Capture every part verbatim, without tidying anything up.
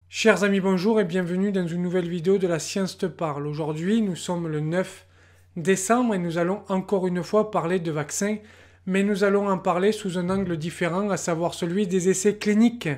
Chers amis, bonjour et bienvenue dans une nouvelle vidéo de La Science te parle. Aujourd'hui, nous sommes le neuf décembre et nous allons encore une fois parler de vaccins, mais nous allons en parler sous un angle différent, à savoir celui des essais cliniques.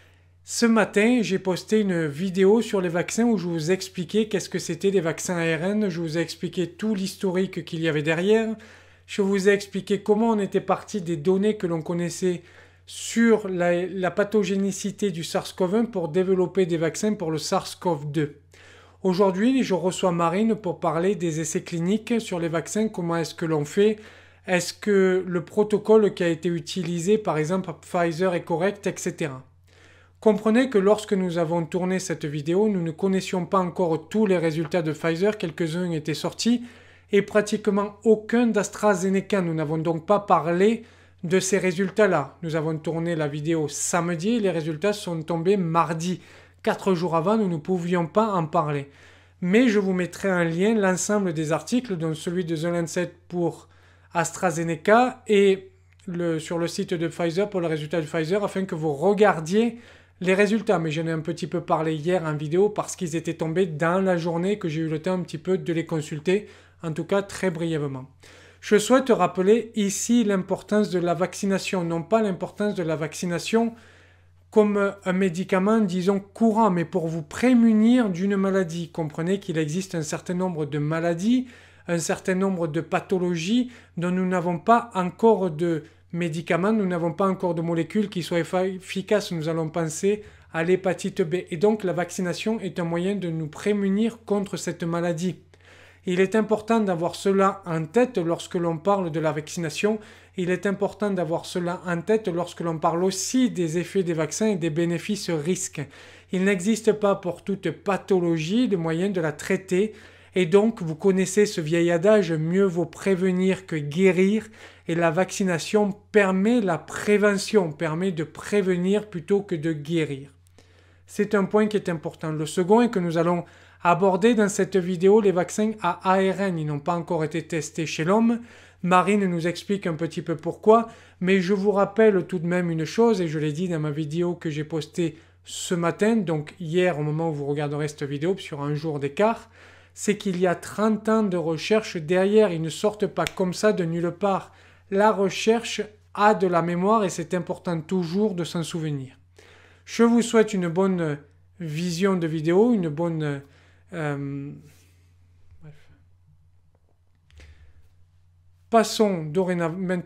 Ce matin, j'ai posté une vidéo sur les vaccins où je vous expliquais qu'est-ce que c'était les vaccins A R N, je vous ai expliqué tout l'historique qu'il y avait derrière, je vous ai expliqué comment on était parti des données que l'on connaissait sur la, la pathogénicité du SARS-CoV un pour développer des vaccins pour le SARS-CoV deux. Aujourd'hui, je reçois Marine pour parler des essais cliniques sur les vaccins, comment est-ce que l'on fait, est-ce que le protocole qui a été utilisé par exemple par Pfizer est correct, et cetera. Comprenez que lorsque nous avons tourné cette vidéo, nous ne connaissions pas encore tous les résultats de Pfizer, quelques-uns étaient sortis, et pratiquement aucun d'AstraZeneca. Nous n'avons donc pas parlé de ces résultats-là. Nous avons tourné la vidéo samedi et les résultats sont tombés mardi. Quatre jours avant, nous ne pouvions pas en parler. Mais je vous mettrai en lien l'ensemble des articles, dont celui de The Lancet pour AstraZeneca et le, sur le site de Pfizer pour le résultat de Pfizer, afin que vous regardiez les résultats. Mais j'en ai un petit peu parlé hier en vidéo parce qu'ils étaient tombés dans la journée, que j'ai eu le temps un petit peu de les consulter, en tout cas très brièvement. Je souhaite rappeler ici l'importance de la vaccination, non pas l'importance de la vaccination comme un médicament, disons, courant, mais pour vous prémunir d'une maladie. Comprenez qu'il existe un certain nombre de maladies, un certain nombre de pathologies dont nous n'avons pas encore de médicaments, nous n'avons pas encore de molécules qui soient efficaces. Nous allons penser à l'hépatite B. Et donc la vaccination est un moyen de nous prémunir contre cette maladie. Il est important d'avoir cela en tête lorsque l'on parle de la vaccination. Il est important d'avoir cela en tête lorsque l'on parle aussi des effets des vaccins et des bénéfices-risques. Il n'existe pas pour toute pathologie de moyen de la traiter. Et donc, vous connaissez ce vieil adage, mieux vaut prévenir que guérir. Et la vaccination permet la prévention, permet de prévenir plutôt que de guérir. C'est un point qui est important. Le second est que nous allons aborder dans cette vidéo les vaccins à A R N. Ils n'ont pas encore été testés chez l'homme. Marine nous explique un petit peu pourquoi, mais je vous rappelle tout de même une chose, et je l'ai dit dans ma vidéo que j'ai postée ce matin, donc hier au moment où vous regarderez cette vidéo, sur un jour d'écart, c'est qu'il y a trente ans de recherche derrière. Ils ne sortent pas comme ça de nulle part. La recherche a de la mémoire et c'est important toujours de s'en souvenir. Je vous souhaite une bonne vision de vidéo, une bonne... Euh, bref. Passons dorénavant...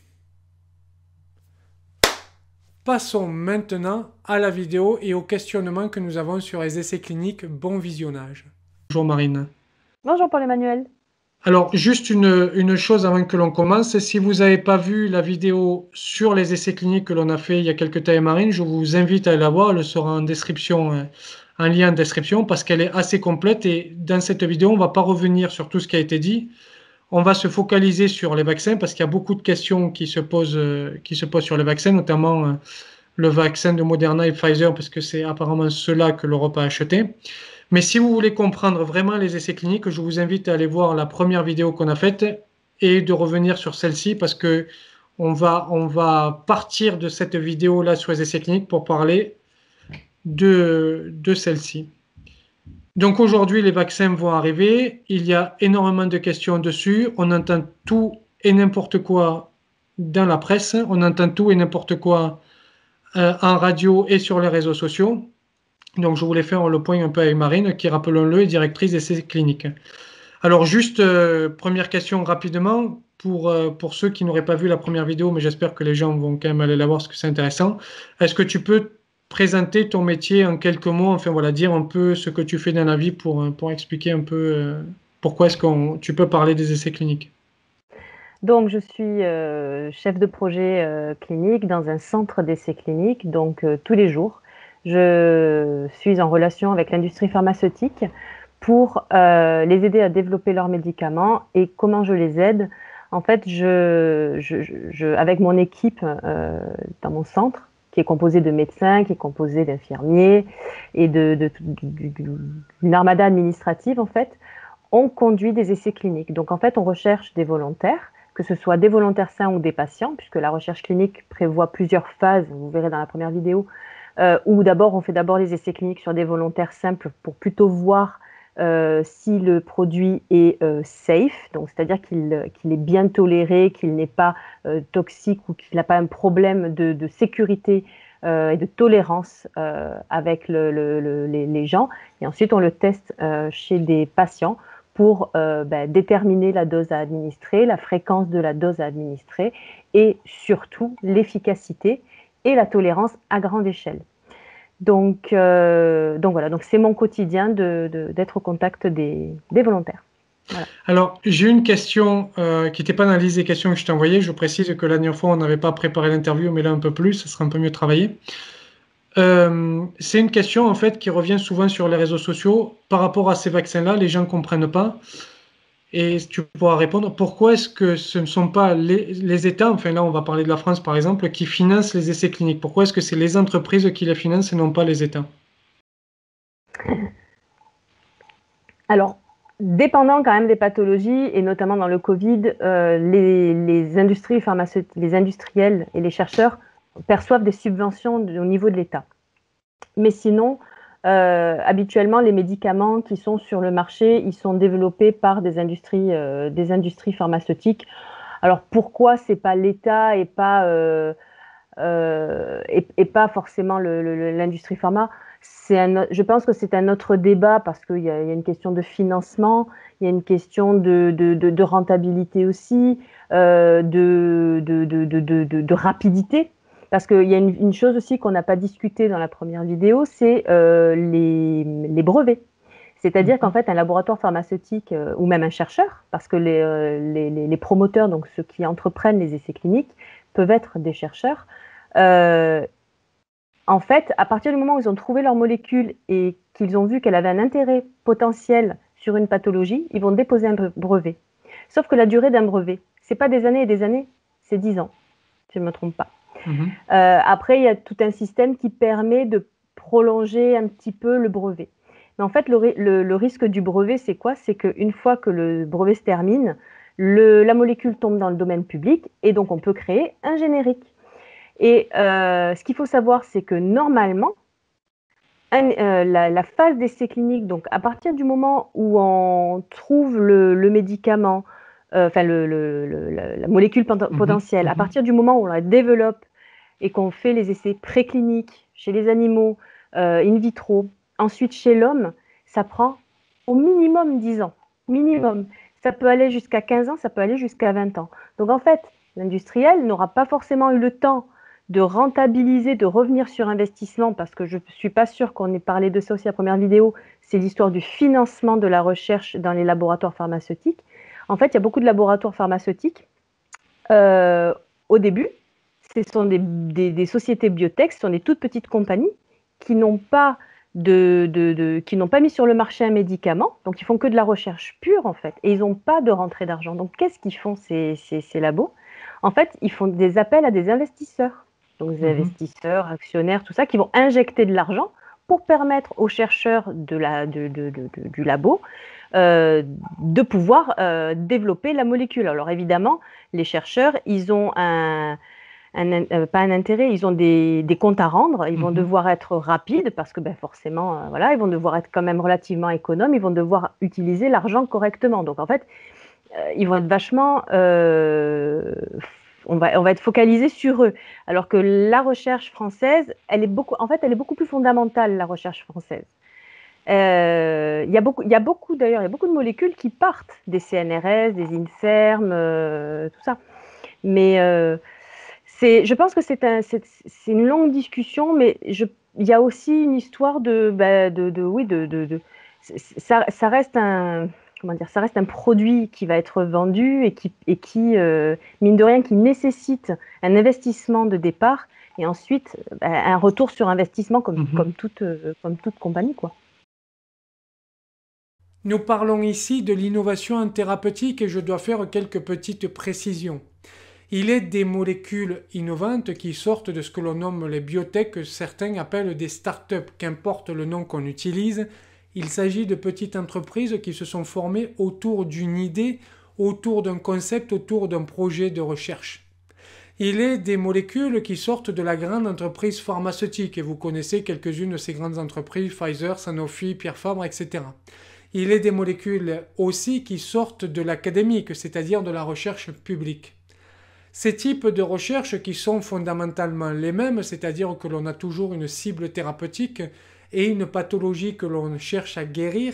Passons maintenant à la vidéo et au questionnement que nous avons sur les essais cliniques. Bon visionnage. Bonjour Marine. Bonjour Paul-Emmanuel. Alors, juste une, une chose avant que l'on commence. Si vous n'avez pas vu la vidéo sur les essais cliniques que l'on a fait il y a quelques temps, Marine, je vous invite à aller la voir. Elle sera en description, euh, en lien en description, parce qu'elle est assez complète. Et dans cette vidéo, on ne va pas revenir sur tout ce qui a été dit. On va se focaliser sur les vaccins, parce qu'il y a beaucoup de questions qui se posent, euh, qui se posent sur les vaccins, notamment euh, le vaccin de Moderna et Pfizer, parce que c'est apparemment ceux-là que l'Europe a acheté. Mais si vous voulez comprendre vraiment les essais cliniques, je vous invite à aller voir la première vidéo qu'on a faite et de revenir sur celle-ci parce que on va, on va partir de cette vidéo-là sur les essais cliniques pour parler de, de celle-ci. Donc aujourd'hui, les vaccins vont arriver. Il y a énormément de questions dessus. On entend tout et n'importe quoi dans la presse. On entend tout et n'importe quoi euh, en radio et sur les réseaux sociaux. Donc, je voulais faire le point un peu avec Marine, qui, rappelons-le, est directrice d'essais cliniques. Alors, juste, euh, première question rapidement, pour, euh, pour ceux qui n'auraient pas vu la première vidéo, mais j'espère que les gens vont quand même aller la voir parce que c'est intéressant. Est-ce que tu peux présenter ton métier en quelques mots, enfin voilà, dire un peu ce que tu fais dans la vie pour, pour expliquer un peu euh, pourquoi est-ce que tu peux parler des essais cliniques? Donc, je suis euh, chef de projet euh, clinique dans un centre d'essais cliniques. Donc, euh, tous les jours, je suis en relation avec l'industrie pharmaceutique pour euh, les aider à développer leurs médicaments. Et comment je les aide? En fait, je, je, je, avec mon équipe euh, dans mon centre, qui est composée de médecins, qui est composée d'infirmiers et de, de, de, de, d'une armada administrative, en fait, on conduit des essais cliniques. Donc, en fait, on recherche des volontaires, que ce soit des volontaires sains ou des patients, puisque la recherche clinique prévoit plusieurs phases, vous verrez dans la première vidéo, euh, où d'abord on fait d'abord les essais cliniques sur des volontaires simples pour plutôt voir euh, si le produit est euh, safe, donc c'est-à-dire qu'il qu'il est bien toléré, qu'il n'est pas euh, toxique ou qu'il n'a pas un problème de, de sécurité euh, et de tolérance euh, avec le, le, le, les, les gens. Et ensuite on le teste euh, chez des patients pour euh, ben, déterminer la dose à administrer, la fréquence de la dose à administrer et surtout l'efficacité et la tolérance à grande échelle. Donc, euh, donc voilà, donc c'est mon quotidien de, de, d'être au contact des, des volontaires. Voilà. Alors, j'ai une question euh, qui n'était pas dans la liste des questions que je t'ai envoyées. Je précise que la dernière fois, on n'avait pas préparé l'interview, mais là un peu plus, ça sera un peu mieux travaillé. Euh, c'est une question en fait qui revient souvent sur les réseaux sociaux par rapport à ces vaccins-là. Les gens ne comprennent pas. Et tu pourras répondre, pourquoi est-ce que ce ne sont pas les, les États, enfin là on va parler de la France par exemple, qui financent les essais cliniques? Pourquoi est-ce que c'est les entreprises qui les financent et non pas les États? Alors, dépendant quand même des pathologies, et notamment dans le Covid, euh, les, les industries pharmaceutiques, les industriels et les chercheurs perçoivent des subventions de, au niveau de l'État. Mais sinon, euh, habituellement, les médicaments qui sont sur le marché, ils sont développés par des industries, euh, des industries pharmaceutiques. Alors pourquoi c'est pas l'État et pas euh, euh, et, et pas forcément le, le, l'industrie pharma? C'est un, je pense que c'est un autre débat parce qu'il y a, il y a une question de financement, il y a une question de, de, de, de rentabilité aussi, euh, de, de, de, de, de, de rapidité. Parce qu'il y a une, une chose aussi qu'on n'a pas discuté dans la première vidéo, c'est euh, les, les brevets. C'est-à-dire qu'en fait, un laboratoire pharmaceutique euh, ou même un chercheur, parce que les, euh, les, les promoteurs, donc ceux qui entreprennent les essais cliniques, peuvent être des chercheurs. Euh, en fait, à partir du moment où ils ont trouvé leur molécule et qu'ils ont vu qu'elle avait un intérêt potentiel sur une pathologie, ils vont déposer un brevet. Sauf que la durée d'un brevet, c'est pas des années et des années, c'est dix ans, si je ne me trompe pas. Mmh. Euh, après, il y a tout un système qui permet de prolonger un petit peu le brevet. Mais en fait, le, le, le risque du brevet, c'est quoi? C'est qu'une fois que le brevet se termine, le, la molécule tombe dans le domaine public et donc on peut créer un générique. Et euh, ce qu'il faut savoir, c'est que normalement, un, euh, la, la phase d'essai clinique, donc à partir du moment où on trouve le, le médicament, euh, enfin le, le, le, la molécule potentielle, mmh, à partir du moment où on la développe et qu'on fait les essais précliniques chez les animaux, euh, in vitro, ensuite chez l'homme, ça prend au minimum dix ans. Minimum. Ça peut aller jusqu'à quinze ans, ça peut aller jusqu'à vingt ans. Donc en fait, l'industriel n'aura pas forcément eu le temps de rentabiliser, de revenir sur investissement, parce que je ne suis pas sûre qu'on ait parlé de ça aussi à la première vidéo, c'est l'histoire du financement de la recherche dans les laboratoires pharmaceutiques. En fait, il y a beaucoup de laboratoires pharmaceutiques euh, au début. Ce sont des, des, des sociétés biotech, ce sont des toutes petites compagnies qui n'ont pas, de, de, de, qui n'ont pas mis sur le marché un médicament, donc ils font que de la recherche pure en fait, et ils n'ont pas de rentrée d'argent. Donc qu'est-ce qu'ils font ces, ces, ces labos? En fait, ils font des appels à des investisseurs, donc des mmh. investisseurs, actionnaires, tout ça, qui vont injecter de l'argent pour permettre aux chercheurs de la, de, de, de, de, du labo euh, de pouvoir euh, développer la molécule. Alors évidemment, les chercheurs, ils ont un... Un, euh, pas un intérêt, ils ont des, des comptes à rendre, ils vont mmh. devoir être rapides parce que ben, forcément, euh, voilà, ils vont devoir être quand même relativement économes, ils vont devoir utiliser l'argent correctement. Donc en fait, euh, ils vont être vachement, euh, on va, on va être focalisé sur eux. Alors que la recherche française, elle est beaucoup, en fait, elle est beaucoup plus fondamentale, la recherche française. Euh, il y a beaucoup, il y a beaucoup d'ailleurs, il y a beaucoup de molécules qui partent des C N R S, des INSERM, euh, tout ça. Mais euh, C'est, je pense que c'est, un, c'est, c'est une longue discussion, mais je, il y a aussi une histoire de, bah, de, de oui, de, de, de ça, ça reste un, comment dire, ça reste un produit qui va être vendu et qui, et qui euh, mine de rien, qui nécessite un investissement de départ et ensuite bah, un retour sur investissement comme, mm-hmm. comme toute, euh, comme toute compagnie, quoi. Nous parlons ici de l'innovation en thérapeutique et je dois faire quelques petites précisions. Il est des molécules innovantes qui sortent de ce que l'on nomme les biotech, que certains appellent des startups, qu'importe le nom qu'on utilise. Il s'agit de petites entreprises qui se sont formées autour d'une idée, autour d'un concept, autour d'un projet de recherche. Il est des molécules qui sortent de la grande entreprise pharmaceutique, et vous connaissez quelques-unes de ces grandes entreprises, Pfizer, Sanofi, Pierre Fabre, et cetera. Il est des molécules aussi qui sortent de l'académique, c'est-à-dire de la recherche publique. Ces types de recherches qui sont fondamentalement les mêmes, c'est-à-dire que l'on a toujours une cible thérapeutique et une pathologie que l'on cherche à guérir,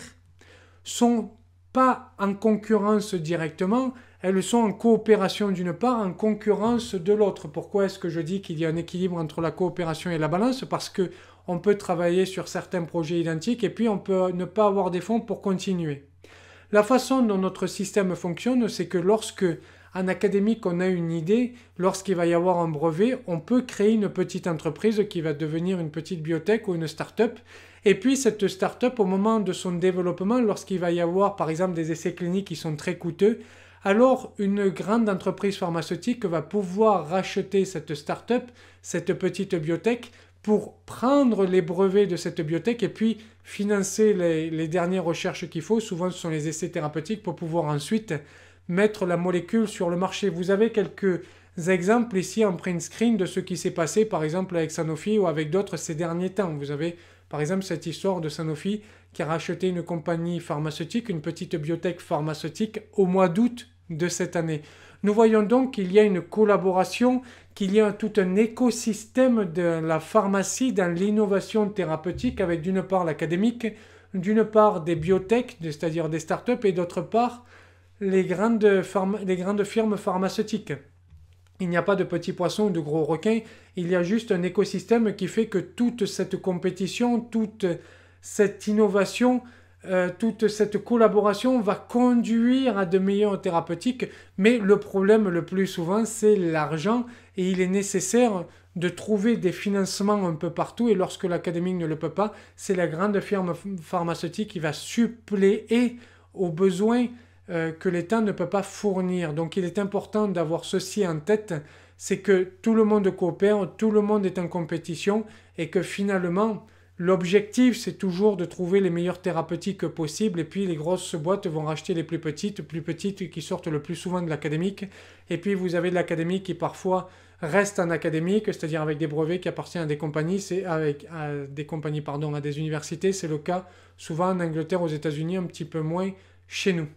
sont pas en concurrence directement, elles sont en coopération d'une part, en concurrence de l'autre. Pourquoi est-ce que je dis qu'il y a un équilibre entre la coopération et la balance? Parce que on peut travailler sur certains projets identiques et puis on peut ne pas avoir des fonds pour continuer. La façon dont notre système fonctionne, c'est que lorsque en académique on a une idée, lorsqu'il va y avoir un brevet, on peut créer une petite entreprise qui va devenir une petite biotech ou une start-up. Et puis cette start-up, au moment de son développement, lorsqu'il va y avoir par exemple des essais cliniques qui sont très coûteux, alors une grande entreprise pharmaceutique va pouvoir racheter cette start-up, cette petite biotech, pour prendre les brevets de cette biotech et puis financer les, les dernières recherches qu'il faut. Souvent ce sont les essais thérapeutiques pour pouvoir ensuite mettre la molécule sur le marché. Vous avez quelques exemples ici en print screen de ce qui s'est passé par exemple avec Sanofi ou avec d'autres ces derniers temps. Vous avez par exemple cette histoire de Sanofi qui a racheté une compagnie pharmaceutique, une petite biotech pharmaceutique au mois d'août de cette année. Nous voyons donc qu'il y a une collaboration, qu'il y a tout un écosystème de la pharmacie dans l'innovation thérapeutique avec d'une part l'académique, d'une part des biotech, c'est-à-dire des startups, et d'autre part les grandes, les grandes firmes pharmaceutiques. Il n'y a pas de petits poissons ou de gros requins, il y a juste un écosystème qui fait que toute cette compétition, toute cette innovation, euh, toute cette collaboration va conduire à de meilleurs thérapeutiques. Mais le problème le plus souvent, c'est l'argent et il est nécessaire de trouver des financements un peu partout. Et lorsque l'académique ne le peut pas, c'est la grande firme pharmaceutique qui va suppléer aux besoins Euh, que l'État ne peut pas fournir. Donc il est important d'avoir ceci en tête, c'est que tout le monde coopère, tout le monde est en compétition et que finalement l'objectif c'est toujours de trouver les meilleures thérapeutiques possibles et puis les grosses boîtes vont racheter les plus petites, plus petites qui sortent le plus souvent de l'académique et puis vous avez de l'académique qui parfois reste en académique, c'est-à-dire avec des brevets qui appartiennent à des compagnies, c'est avec à des compagnies pardon, à des universités, c'est le cas souvent en Angleterre, aux États-Unis, un petit peu moins chez nous.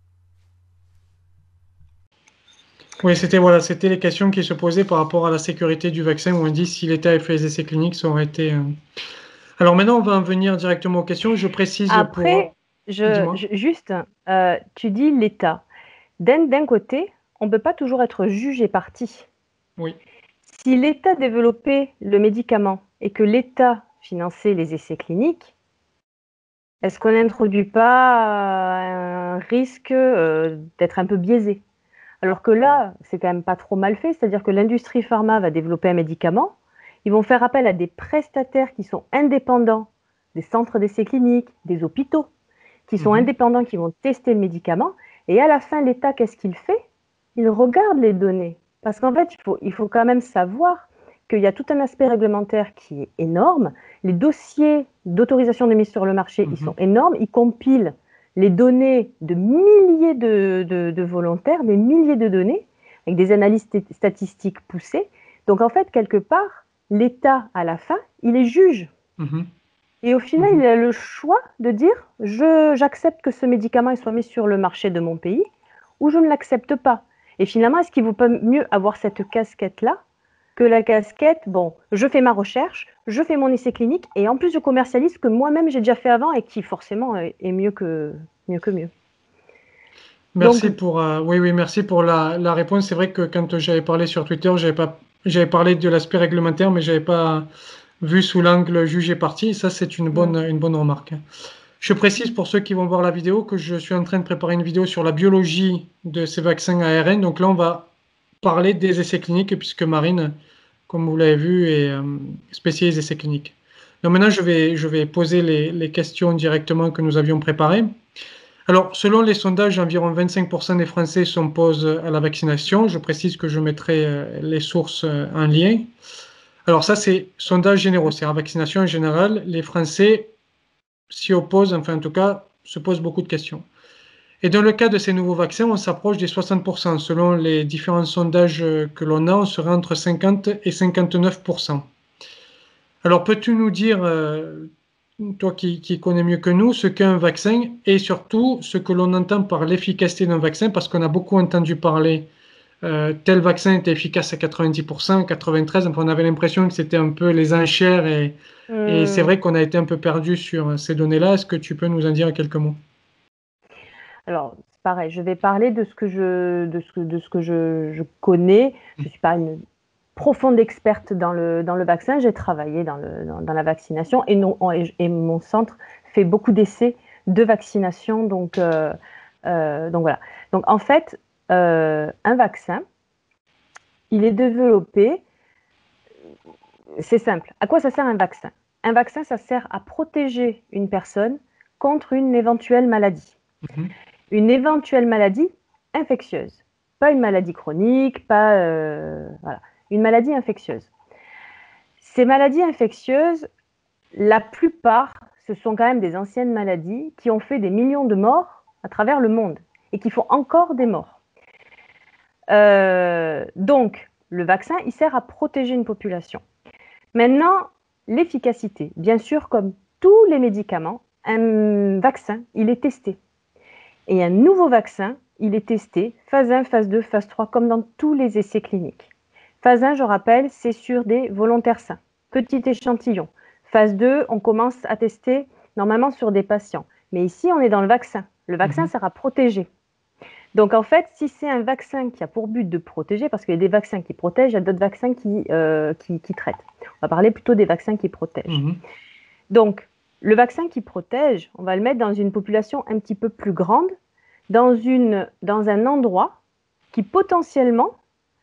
Oui, c'était voilà, c'était les questions qui se posaient par rapport à la sécurité du vaccin, où on dit si l'État avait fait les essais cliniques, ça aurait été... Euh... Alors maintenant, on va en venir directement aux questions. Je précise Après, pour... je, je, juste, euh, tu dis l'État. D'un côté, on ne peut pas toujours être juge et partie. Oui. Si l'État développait le médicament et que l'État finançait les essais cliniques, est-ce qu'on n'introduit pas un risque euh, d'être un peu biaisé? Alors que là, c'est quand même pas trop mal fait, c'est-à-dire que l'industrie pharma va développer un médicament, ils vont faire appel à des prestataires qui sont indépendants, des centres d'essais cliniques, des hôpitaux, qui sont mmh. indépendants, qui vont tester le médicament, et à la fin, l'État, qu'est-ce qu'il fait? Il regarde les données, parce qu'en fait, il faut, il faut quand même savoir qu'il y a tout un aspect réglementaire qui est énorme, les dossiers d'autorisation de mise sur le marché, mmh. ils sont énormes, ils compilent les données de milliers de, de, de volontaires, des milliers de données, avec des analyses statistiques poussées. Donc en fait, quelque part, l'État, à la fin, il est juge. Mmh. Et au final, mmh. il a le choix de dire « j'accepte que ce médicament soit mis sur le marché de mon pays » ou « je ne l'accepte pas ». Et finalement, est-ce qu'il vaut pas mieux avoir cette casquette-là que la casquette, bon, je fais ma recherche, je fais mon essai clinique, et en plus je commercialise ce que moi-même j'ai déjà fait avant et qui forcément est mieux que mieux. Que mieux. Merci Donc, pour, euh, oui, oui, merci pour la, la réponse. C'est vrai que quand j'avais parlé sur Twitter, j'avais pas, j'avais parlé de l'aspect réglementaire, mais j'avais pas vu sous l'angle juge et partie. Ça, c'est une bonne, mmh. une bonne remarque. Je précise pour ceux qui vont voir la vidéo que je suis en train de préparer une vidéo sur la biologie de ces vaccins A R N. Donc là, on va parler des essais cliniques, puisque Marine, comme vous l'avez vu, est euh, spécialiste essais cliniques. Donc maintenant, je vais, je vais poser les, les questions directement que nous avions préparées. Alors, selon les sondages, environ vingt-cinq pour cent des Français s'opposent à la vaccination. Je précise que je mettrai euh, les sources euh, en lien. Alors ça, c'est sondage généraux, c'est la vaccination en général. Les Français s'y opposent, enfin en tout cas, se posent beaucoup de questions. Et dans le cas de ces nouveaux vaccins, on s'approche des soixante pour cent. Selon les différents sondages que l'on a, on serait entre cinquante et cinquante-neuf pour cent. Alors, peux-tu nous dire, euh, toi qui, qui connais mieux que nous, ce qu'est un vaccin et surtout ce que l'on entend par l'efficacité d'un vaccin, parce qu'on a beaucoup entendu parler, euh, tel vaccin était efficace à quatre-vingt-dix pour cent, quatre-vingt-treize pour cent, enfin, on avait l'impression que c'était un peu les enchères et, et c'est Hum, vrai qu'on a été un peu perdu sur ces données-là. Est-ce que tu peux nous en dire quelques mots? Alors, c'est pareil, je vais parler de ce que je, de ce que, de ce que je, je connais. Je ne suis pas une profonde experte dans le, dans le vaccin. J'ai travaillé dans, le, dans, dans la vaccination et, non, et, et mon centre fait beaucoup d'essais de vaccination. Donc, euh, euh, donc voilà. Donc en fait, euh, un vaccin, il est développé, c'est simple. À quoi ça sert un vaccin? Un vaccin, ça sert à protéger une personne contre une éventuelle maladie. Mhm. Une éventuelle maladie infectieuse. Pas une maladie chronique, pas euh, voilà, une maladie infectieuse. Ces maladies infectieuses, la plupart, ce sont quand même des anciennes maladies qui ont fait des millions de morts à travers le monde et qui font encore des morts. Euh, donc, le vaccin, il sert à protéger une population. Maintenant, l'efficacité, bien sûr, comme tous les médicaments, un vaccin, il est testé. Et un nouveau vaccin, il est testé, phase un, phase deux, phase trois, comme dans tous les essais cliniques. Phase un, je rappelle, c'est sur des volontaires sains, petit échantillon. Phase deux, on commence à tester normalement sur des patients. Mais ici, on est dans le vaccin. Le vaccin Mhm. sert à protéger. Donc en fait, si c'est un vaccin qui a pour but de protéger, parce qu'il y a des vaccins qui protègent, il y a d'autres vaccins qui, euh, qui, qui traitent. On va parler plutôt des vaccins qui protègent. Mhm. Donc, le vaccin qui protège, on va le mettre dans une population un petit peu plus grande, dans, une, dans un endroit qui potentiellement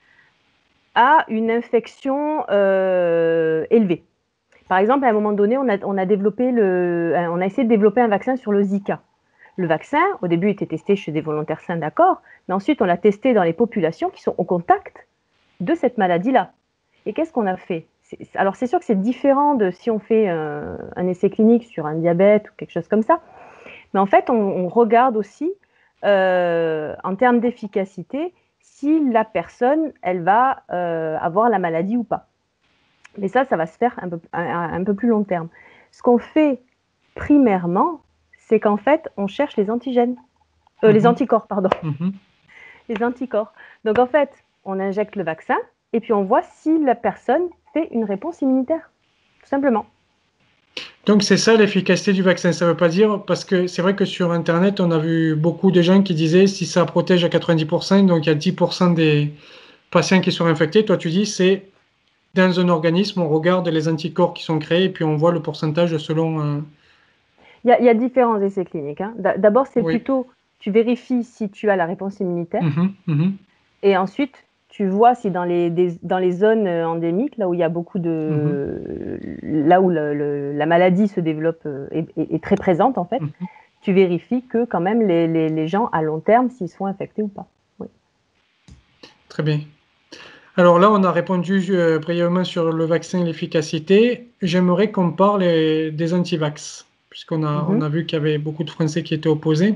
a une infection euh, élevée. Par exemple, à un moment donné, on a, on, a développé le, on a essayé de développer un vaccin sur le Zika. Le vaccin, au début, était testé chez des volontaires sains, d'accord, mais ensuite, on l'a testé dans les populations qui sont au contact de cette maladie-là. Et qu'est-ce qu'on a fait? Alors, c'est sûr que c'est différent de si on fait un, un essai clinique sur un diabète ou quelque chose comme ça, mais en fait, on, on regarde aussi, euh, en termes d'efficacité, si la personne, elle va euh, avoir la maladie ou pas. Mais ça, ça va se faire un peu, un, un peu plus long terme. Ce qu'on fait primairement, c'est qu'en fait, on cherche les antigènes, euh, les Mhm. anticorps, pardon, Mhm. les anticorps. Donc en fait, on injecte le vaccin et puis on voit si la personne fait une réponse immunitaire, tout simplement. Donc c'est ça l'efficacité du vaccin. Ça ne veut pas dire, parce que c'est vrai que sur Internet, on a vu beaucoup de gens qui disaient si ça protège à quatre-vingt-dix pour cent, donc il y a dix pour cent des patients qui sont infectés. Toi, tu dis c'est dans un organisme, on regarde les anticorps qui sont créés et puis on voit le pourcentage selon. euh, Il y a, il y a différents essais cliniques, hein. D'abord, c'est Oui. plutôt, tu vérifies si tu as la réponse immunitaire. Mhm. Mhm. Et ensuite, tu vois si dans les, des, dans les zones euh, endémiques, là où il y a beaucoup Mhm. de. Là où le, le, la maladie se développe euh, est, est, est, très présente, en fait, Mhm. tu vérifies que quand même les, les, les gens à long terme, s'ils sont infectés ou pas. Oui. Très bien. Alors là, on a répondu euh, brièvement sur le vaccin et l'efficacité. J'aimerais qu'on parle euh, des antivax, puisqu'on a, on Mm-hmm. a vu qu'il y avait beaucoup de Français qui étaient opposés.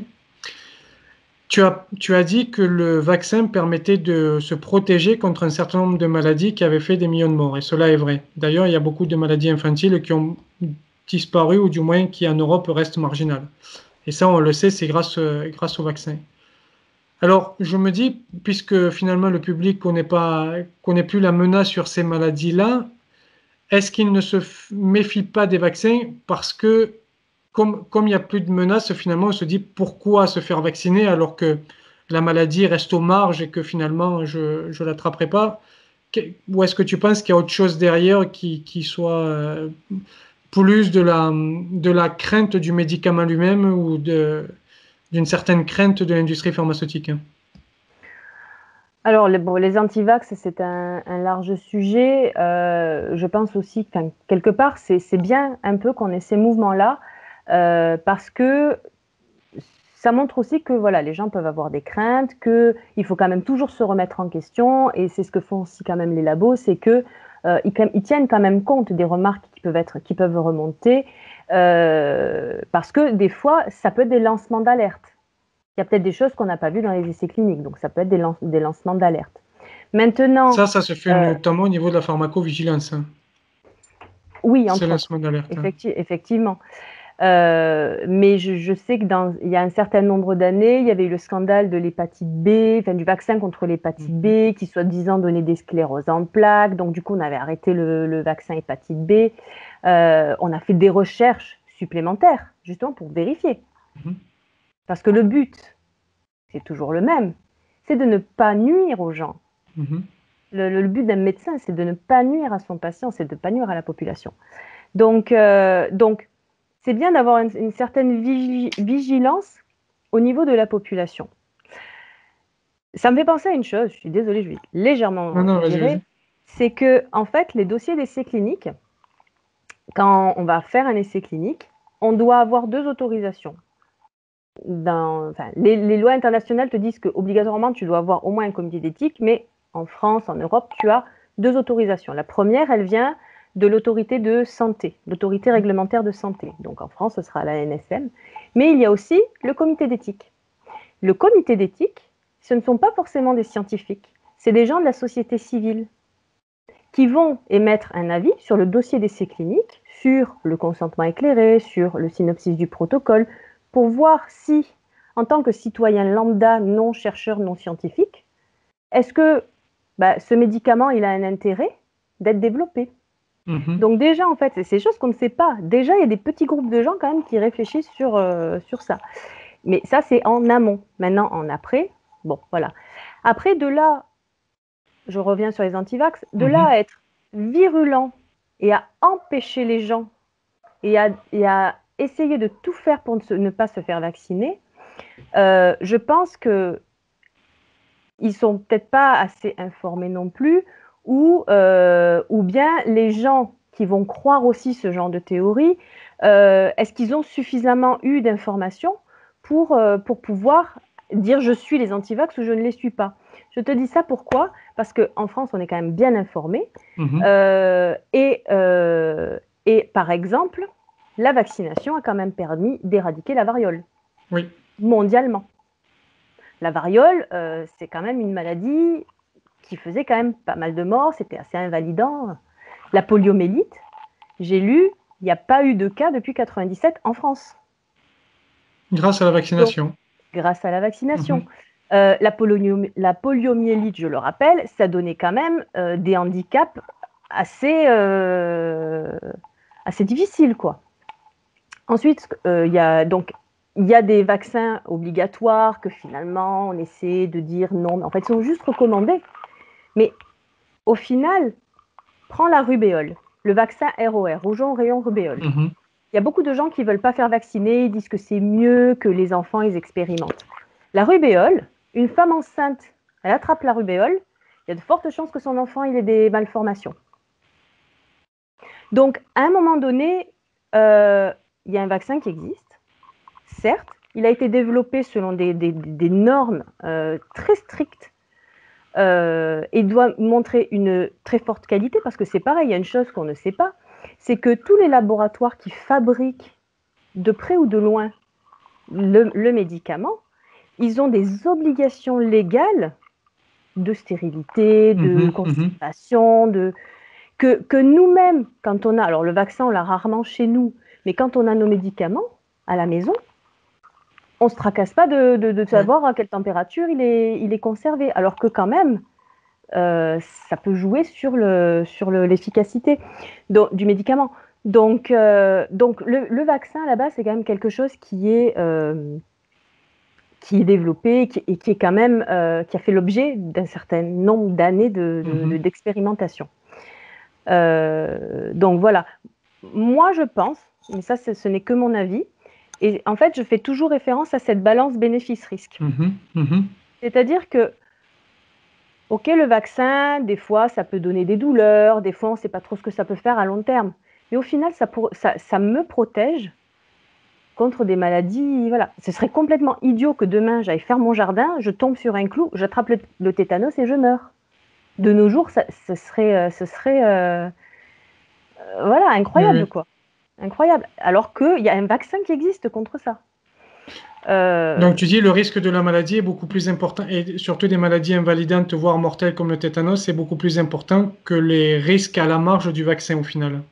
Tu as, tu as dit que le vaccin permettait de se protéger contre un certain nombre de maladies qui avaient fait des millions de morts, et cela est vrai. D'ailleurs, il y a beaucoup de maladies infantiles qui ont disparu, ou du moins qui en Europe restent marginales. Et ça, on le sait, c'est grâce, euh, grâce au vaccin. Alors, je me dis, puisque finalement le public connaît pas, connaît plus la menace sur ces maladies-là, est-ce qu'il ne se méfie pas des vaccins parce que, comme, comme il n'y a plus de menaces, finalement, on se dit pourquoi se faire vacciner alors que la maladie reste aux marges et que finalement je ne l'attraperai pas? Ou est-ce que tu penses qu'il y a autre chose derrière qui, qui soit euh, plus de la, de la crainte du médicament lui-même ou de, d'une certaine crainte de l'industrie pharmaceutique? Alors, les, bon, les antivax, c'est un, un, large sujet. Euh, je pense aussi que, quelque part, c'est bien un peu qu'on ait ces mouvements-là euh, parce que ça montre aussi que voilà, les gens peuvent avoir des craintes, qu'il faut quand même toujours se remettre en question, et c'est ce que font aussi quand même les labos, c'est qu'ils euh, ils tiennent quand même compte des remarques qui peuvent, être, qui peuvent remonter, euh, parce que des fois, ça peut être des lancements d'alerte. il y a peut-être des choses qu'on n'a pas vues dans les essais cliniques, donc ça peut être des, lan des lancements d'alerte. Maintenant, Ça, ça se fait euh, notamment au niveau de la pharmacovigilance, hein, oui, ces entre autres, lancements d'alerte. Hein. effecti effectivement. Euh, mais je, je sais que dans, il y a un certain nombre d'années, il y avait eu le scandale de l'hépatite B, enfin du vaccin contre l'hépatite Mhm. B, qui soi-disant donnait des scléroses en plaques. Donc du coup, on avait arrêté le, le vaccin hépatite B. Euh, on a fait des recherches supplémentaires, justement pour vérifier. Mhm. Parce que le but, c'est toujours le même, c'est de ne pas nuire aux gens. Mhm. Le, le, le but d'un médecin, c'est de ne pas nuire à son patient, c'est de ne pas nuire à la population. Donc, euh, donc c'est bien d'avoir une, une certaine vigi vigilance au niveau de la population. Ça me fait penser à une chose, je suis désolée, je vais Non, légèrement non, vas-y, virer, vas-y. c'est que, en fait, les dossiers d'essais cliniques, quand on va faire un essai clinique, on doit avoir deux autorisations. Dans, enfin, les, les lois internationales te disent qu'obligatoirement, tu dois avoir au moins un comité d'éthique, mais en France, en Europe, tu as deux autorisations. La première, elle vient de l'autorité de santé, l'autorité réglementaire de santé. Donc en France, ce sera la N S M. Mais il y a aussi le comité d'éthique. Le comité d'éthique, ce ne sont pas forcément des scientifiques, c'est des gens de la société civile qui vont émettre un avis sur le dossier d'essai clinique, sur le consentement éclairé, sur le synopsis du protocole, pour voir si, en tant que citoyen lambda, non chercheur, non scientifique, est-ce que bah, ce médicament il a un intérêt d'être développé. Mhm. Donc déjà, en fait, c'est ces choses qu'on ne sait pas. Déjà, il y a des petits groupes de gens quand même qui réfléchissent sur, euh, sur ça. Mais ça, c'est en amont. Maintenant, en après, bon, voilà. Après, de là, je reviens sur les antivax, de là Mhm. à être virulent et à empêcher les gens et à, et à essayer de tout faire pour ne, se, ne pas se faire vacciner, euh, je pense que ils sont peut-être pas assez informés non plus, ou, euh, ou bien les gens qui vont croire aussi ce genre de théorie, euh, est-ce qu'ils ont suffisamment eu d'informations pour, euh, pour pouvoir dire je suis les antivax ou je ne les suis pas. Je te dis ça pourquoi? Parce qu'en France, on est quand même bien informé. Mhm. Euh, et, euh, et par exemple, la vaccination a quand même permis d'éradiquer la variole Oui. mondialement. La variole, euh, c'est quand même une maladie qui faisait quand même pas mal de morts, c'était assez invalidant. La poliomyélite, j'ai lu, il n'y a pas eu de cas depuis quatre-vingt-dix-sept en France. Grâce à la Donc, vaccination. grâce à la vaccination. Mhm. Euh, la, polio la poliomyélite, je le rappelle, ça donnait quand même euh, des handicaps assez, euh, assez difficiles, quoi. Ensuite, euh, il y a donc il y a des vaccins obligatoires que finalement on essaie de dire non, mais en fait ils sont juste recommandés. Mais au final, prends la rubéole, le vaccin R O R, rougeole, rayon, rubéole. Mhm. Il y a beaucoup de gens qui ne veulent pas faire vacciner, ils disent que c'est mieux que les enfants ils expérimentent. La rubéole, une femme enceinte, elle attrape la rubéole, il y a de fortes chances que son enfant il ait des malformations. Donc, à un moment donné, euh, il y a un vaccin qui existe, certes, il a été développé selon des, des, des normes euh, très strictes euh, et doit montrer une très forte qualité parce que c'est pareil, il y a une chose qu'on ne sait pas, c'est que tous les laboratoires qui fabriquent de près ou de loin le, le médicament, ils ont des obligations légales de stérilité, de Mhm. Mhm. conservation, de, que, que nous-mêmes, quand on a, alors le vaccin, on l'a rarement chez nous, mais quand on a nos médicaments à la maison, on ne se tracasse pas de, de, de Oui. savoir à quelle température il est, il est conservé, alors que quand même, euh, ça peut jouer sur le, sur le, l'efficacité du médicament. Donc, euh, donc le, le, vaccin, là-bas, c'est quand même quelque chose qui est, euh, qui est développé qui, et qui est quand même, euh, qui a fait l'objet d'un certain nombre d'années de, de, de, Mhm. d'expérimentation. Euh, donc voilà, moi je pense, mais ça ce n'est que mon avis, et en fait je fais toujours référence à cette balance bénéfice-risque. Mhm. Mhm. C'est-à-dire que, ok, le vaccin, des fois ça peut donner des douleurs, des fois on ne sait pas trop ce que ça peut faire à long terme, mais au final ça, pour, ça, ça me protège contre des maladies, voilà. Ce serait complètement idiot que demain j'aille faire mon jardin, je tombe sur un clou, j'attrape le, le tétanos et je meurs. De nos jours, ça, ce serait, ce serait euh, voilà, Oui, incroyable oui. quoi. Incroyable. Alors qu'il y a un vaccin qui existe contre ça. Euh, Donc tu dis le risque de la maladie est beaucoup plus important, et surtout des maladies invalidantes, voire mortelles comme le tétanos, c'est beaucoup plus important que les risques à la marge du vaccin au final.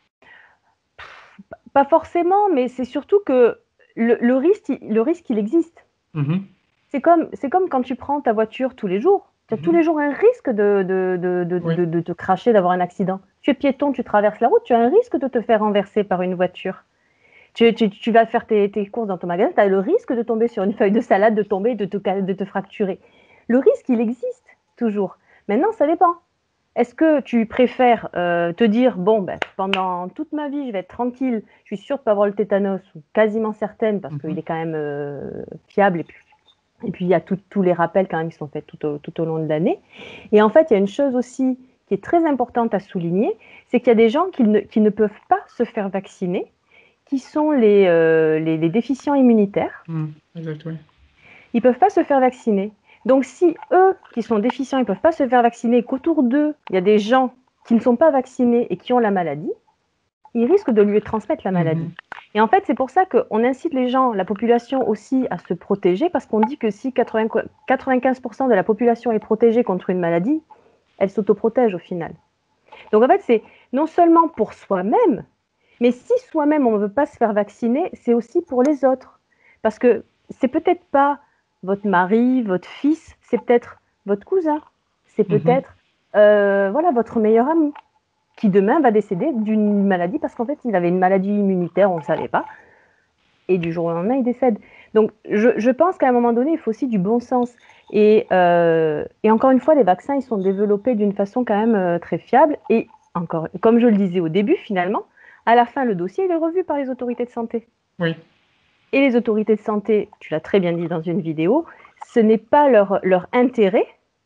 Pas forcément, mais c'est surtout que le, le risque, il- le risque, il existe. Mhm. C'est comme, c'est comme quand tu prends ta voiture tous les jours. Tu as tous Mhm. les jours un risque de, de, de, de, Oui. de, de te cracher, d'avoir un accident. Tu es piéton, tu traverses la route, tu as un risque de te faire renverser par une voiture. Tu, tu, tu vas faire tes, tes courses dans ton magasin, tu as le risque de tomber sur une feuille de salade, de tomber, de te, ca- de te fracturer. Le risque, il existe toujours. Maintenant, ça dépend. Est-ce que tu préfères euh, te dire, bon, ben, pendant toute ma vie, je vais être tranquille, je suis sûre de ne pas avoir le tétanos, ou quasiment certaine, parce qu'il Mhm. est quand même euh, fiable, et puis, et puis il y a tout- tous les rappels quand même qui sont faits tout au, tout au long de l'année. Et en fait, il y a une chose aussi qui est très importante à souligner, c'est qu'il y a des gens qui ne, qui ne peuvent pas se faire vacciner, qui sont les, euh, les, les déficients immunitaires. Mhm. Exact, oui. Ils ne peuvent pas se faire vacciner. Donc si eux, qui sont déficients, ils ne peuvent pas se faire vacciner, et qu'autour d'eux, il y a des gens qui ne sont pas vaccinés et qui ont la maladie, ils risquent de lui transmettre la maladie. Mhm. Et en fait, c'est pour ça qu'on incite les gens, la population aussi, à se protéger, parce qu'on dit que si quatre-vingt-quinze pour cent de la population est protégée contre une maladie, elle s'autoprotège au final. Donc en fait, c'est non seulement pour soi-même, mais si soi-même on ne veut pas se faire vacciner, c'est aussi pour les autres. Parce que c'est peut-être pas votre mari, votre fils, c'est peut-être votre cousin, c'est Mhm. peut-être euh, voilà, votre meilleur ami, qui demain va décéder d'une maladie parce qu'en fait il avait une maladie immunitaire, on ne savait pas, et du jour au lendemain il décède. Donc je, je pense qu'à un moment donné, il faut aussi du bon sens. Et, euh, et encore une fois, les vaccins, ils sont développés d'une façon quand même euh, très fiable. Et encore, comme je le disais au début, finalement, à la fin, le dossier il est revu par les autorités de santé. Oui. Et les autorités de santé, tu l'as très bien dit dans une vidéo, ce n'est pas leur, leur intérêt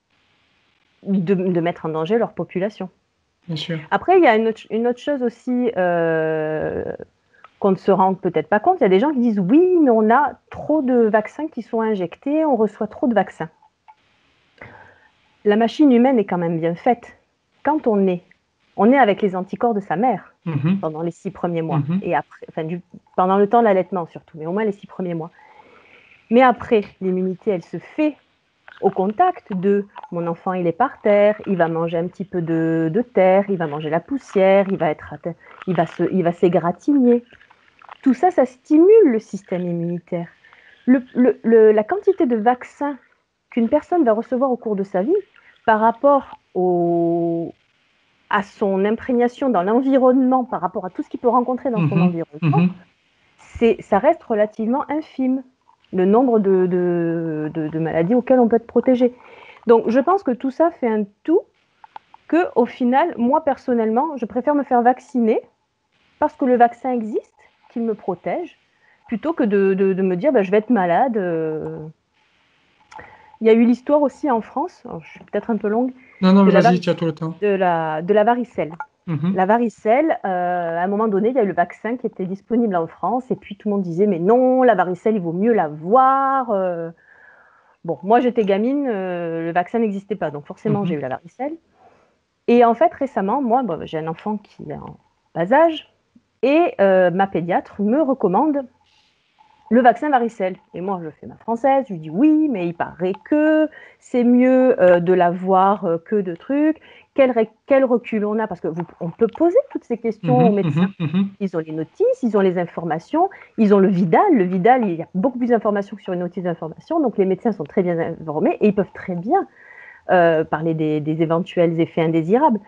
de, de mettre en danger leur population. Bien sûr. Après, il y a une autre, une autre chose aussi euh, qu'on ne se rend peut-être pas compte. Il y a des gens qui disent oui, mais on a trop de vaccins qui sont injectés, on reçoit trop de vaccins. La machine humaine est quand même bien faite. Quand on est, on est avec les anticorps de sa mère Mhm. pendant les six premiers mois, Mhm. et après, enfin, du, pendant le temps de l'allaitement surtout, mais au moins les six premiers mois. Mais après, l'immunité, elle se fait au contact de mon enfant, il est par terre, il va manger un petit peu de, de terre, il va manger la poussière, il va être, il va se, il va s'égratigner. Tout ça, ça stimule le système immunitaire. Le, le, le, la quantité de vaccins qu'une personne va recevoir au cours de sa vie par rapport au, à son imprégnation dans l'environnement, par rapport à tout ce qu'il peut rencontrer dans son Mhm. environnement, Mhm. c'est, ça reste relativement infime, le nombre de, de, de, de maladies auxquelles on peut être protégé. Donc je pense que tout ça fait un tout que, au final, moi personnellement, je préfère me faire vacciner parce que le vaccin existe, qu'il me protège, plutôt que de, de, de me dire bah, je vais être malade. Euh... Il y a eu l'histoire aussi en France, alors, je suis peut-être un peu longue, Non, non, de mais la, vas-y, vari- tu as tout le temps. de la, de la varicelle. Mhm. La varicelle, euh, à un moment donné, il y a eu le vaccin qui était disponible en France, et puis tout le monde disait mais non, la varicelle, il vaut mieux la voir. Euh... Bon, moi j'étais gamine, euh, le vaccin n'existait pas, donc forcément j'ai Mhm. eu la varicelle. Et en fait, récemment, moi, bon, j'ai un enfant qui est en bas âge, et euh, ma pédiatre me recommande le vaccin varicelle. Et moi, je fais ma française, je lui dis oui, mais il paraît que c'est mieux euh, de l'avoir euh, que de trucs. Quel, quel recul on a? Parce que vous, on peut poser toutes ces questions aux Mhm. médecins. Mhm. Mhm. Ils ont les notices, ils ont les informations, ils ont le Vidal. Le Vidal, il y a beaucoup plus d'informations que sur une notice d'information. Donc les médecins sont très bien informés et ils peuvent très bien euh, parler des, des éventuels effets indésirables.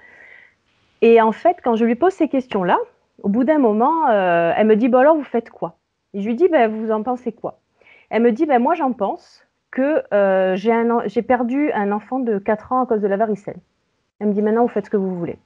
Et en fait, quand je lui pose ces questions-là, au bout d'un moment, euh, elle me dit bon, alors vous faites quoi? Et je lui dis ben, vous en pensez quoi? Elle me dit ben, moi j'en pense que euh, j'ai, un, j'ai perdu un enfant de quatre ans à cause de la varicelle. Elle me dit maintenant vous faites ce que vous voulez.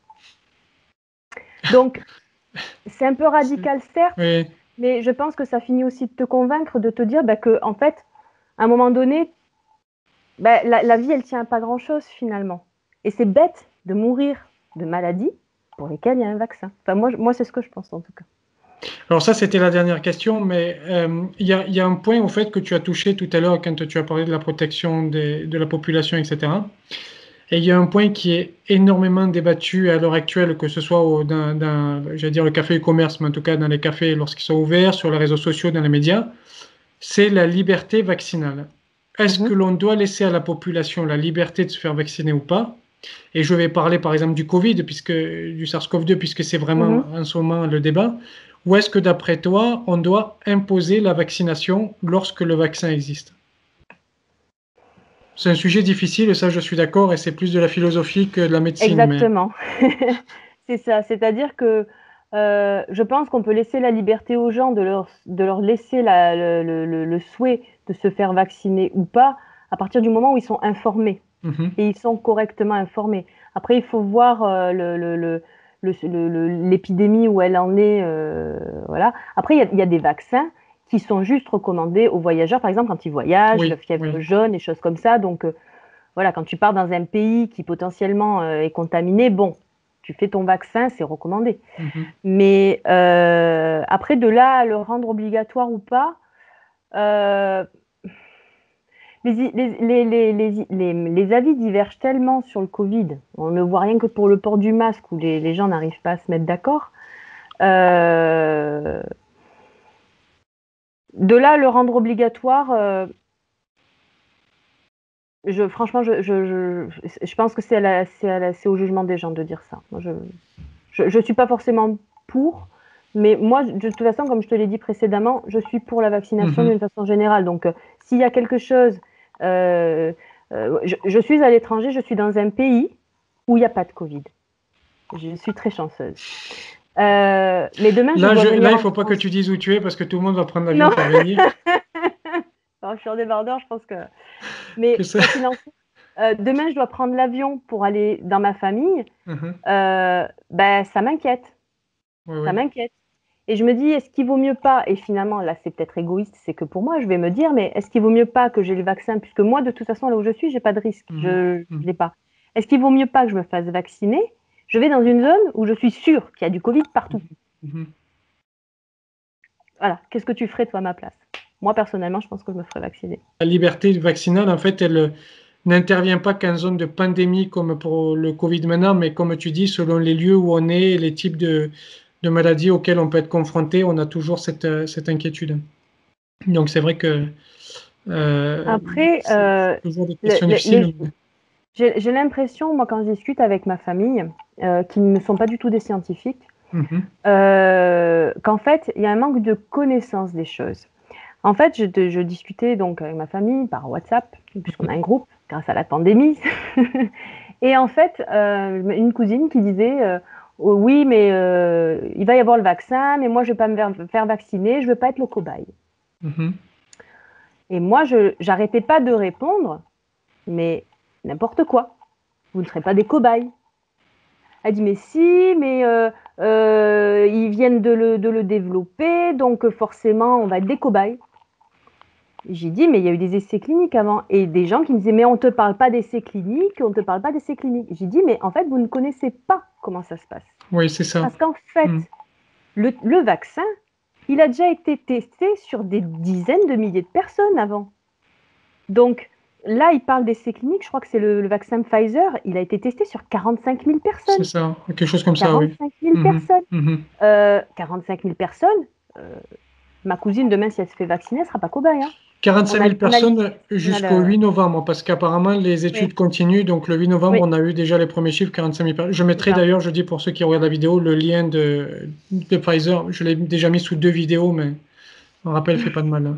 Donc c'est un peu radical certes, Oui. mais je pense que ça finit aussi de te convaincre, de te dire ben, que en fait, à un moment donné, ben, la, la vie elle tient à pas grand-chose finalement. Et c'est bête de mourir de maladies pour lesquelles il y a un vaccin. Enfin moi, moi c'est ce que je pense en tout cas. Alors ça, c'était la dernière question, mais euh, il y a, il y a un point au fait que tu as touché tout à l'heure quand tu as parlé de la protection des- de la population, et cetera. Et il y a un point qui est énormément débattu à l'heure actuelle, que ce soit au, dans, dans, j'allais dire le café e-commerce, mais en tout cas dans les cafés lorsqu'ils sont ouverts, sur les réseaux sociaux, dans les médias, c'est la liberté vaccinale. Est-ce Mhm. que l'on doit laisser à la population la liberté de se faire vacciner ou pas? Et je vais parler par exemple du Covid, puisque, du SARS-CoV deux, puisque c'est vraiment Mhm. en ce moment le débat. Ou est-ce que d'après toi, on doit imposer la vaccination lorsque le vaccin existe? C'est un sujet difficile, ça je suis d'accord, et c'est plus de la philosophie que de la médecine. Mais... Exactement. C'est ça. C'est-à-dire que euh, je pense qu'on peut laisser la liberté aux gens de leur, de leur laisser la- le, le- le- le souhait de se faire vacciner ou pas à partir du moment où ils sont informés Mhm. et ils sont correctement informés. Après, il faut voir euh, le, le- le- le- le- le- l'épidémie où elle en est. Euh, voilà. Après, il y a, il y a des vaccins qui sont juste recommandés aux voyageurs, par exemple quand ils voyagent, la Oui, fièvre oui. jaune, et choses comme ça. Donc, euh, voilà, quand tu pars dans un pays qui potentiellement euh, est contaminé, bon, tu fais ton vaccin, c'est recommandé. Mhm. Mais euh, après, de là à le rendre obligatoire ou pas, euh, les, les, les, les, les, les, les avis divergent tellement sur le Covid. On ne voit rien que pour le port du masque où les, les gens n'arrivent pas à se mettre d'accord. Euh, de là à le rendre obligatoire, euh, je, franchement, je, je, je, je pense que c'est, à la, c'est, à la, c'est au jugement des gens de dire ça. Moi, je ne suis pas forcément pour, mais moi, de toute façon, comme je te l'ai dit précédemment, je suis pour la vaccination Mhm. d'une façon générale. Donc, euh, s'il y a quelque chose, euh, euh, je, je suis à l'étranger, je suis dans un pays où il n'y a pas de Covid. Je suis très chanceuse. Euh, mais demain, je Là, dois je, là, venir il en faut pas que France. tu dises où tu es parce que tout le monde va prendre l'avion Non, pour venir. alors, je suis en débardeur, je pense que. Mais Que ça... quoi qu'il en soit, euh, demain, je dois prendre l'avion pour aller dans ma famille. Mhm. Euh, ben, ça m'inquiète. Oui, Ça oui. m'inquiète. Et je me dis, est-ce qu'il vaut mieux pas, et finalement, là, c'est peut-être égoïste, c'est que pour moi, je vais me dire, mais est-ce qu'il vaut mieux pas que j'ai le vaccin, puisque moi, de toute façon, là où je suis, j'ai pas de risque, Mhm. je ne Mhm. l'ai pas. Est-ce qu'il vaut mieux pas que je me fasse vacciner? Je vais dans une zone où je suis sûre qu'il y a du Covid partout. Mhm. Voilà. Qu'est-ce que tu ferais, toi, à ma place? Moi, personnellement, je pense que je me ferais vacciner. La liberté vaccinale, en fait, elle euh, n'intervient pas qu'en zone de pandémie comme pour le Covid maintenant, mais comme tu dis, selon les lieux où on est et les types de, de maladies auxquelles on peut être confronté, on a toujours cette, euh, cette inquiétude. Donc c'est vrai que euh, Après, c'est euh, toujours des le- questions le- les- difficiles. j'ai j'ai l'impression, moi, quand je discute avec ma famille, euh, qui ne sont pas du tout des scientifiques, Mhm. euh, qu'en fait, il y a un manque de connaissance des choses. En fait, je, je discutais donc avec ma famille par WhatsApp, puisqu'on a un groupe grâce à la pandémie. Et en fait, euh, une cousine qui disait euh, oh, oui, mais euh, il va y avoir le vaccin, mais moi je ne vais pas me faire vacciner, je ne veux pas être le cobaye. Mhm. Et moi, je n'arrêtais pas de répondre, mais n'importe quoi, vous ne serez pas des cobayes. Elle dit mais si, mais euh, euh, ils viennent de le, de le développer, donc forcément on va être des cobayes. J'ai dit, mais il y a eu des essais cliniques avant. Et des gens qui me disaient, mais on ne te parle pas d'essais cliniques, on ne te parle pas d'essais cliniques. J'ai dit, mais en fait, vous ne connaissez pas comment ça se passe. Oui, c'est ça. Parce qu'en fait, Mhm. le, le vaccin, il a déjà été testé sur des dizaines de milliers de personnes avant. Donc là, il parle d'essais cliniques, je crois que c'est le, le vaccin Pfizer, il a été testé sur quarante-cinq mille C'est personnes. ça, quelque chose comme ça, oui. quarante-cinq mille Mhm. personnes. Mhm. Euh, quarante-cinq mille personnes, euh, ma cousine, demain, si elle se fait vacciner, elle ne sera pas cobaye. Hein. On quarante-cinq a, mille on a, personnes on a jusqu'au le... huit novembre, parce qu'apparemment les Oui, études continuent. Donc le huit novembre, oui, on a eu déjà les premiers chiffres, quarante-cinq mille personnes. Je c'est mettrai ça. d'ailleurs, je dis pour ceux qui regardent la vidéo, le lien de, de Pfizer. Je l'ai déjà mis sous deux vidéos, mais un rappel fait pas de mal, hein.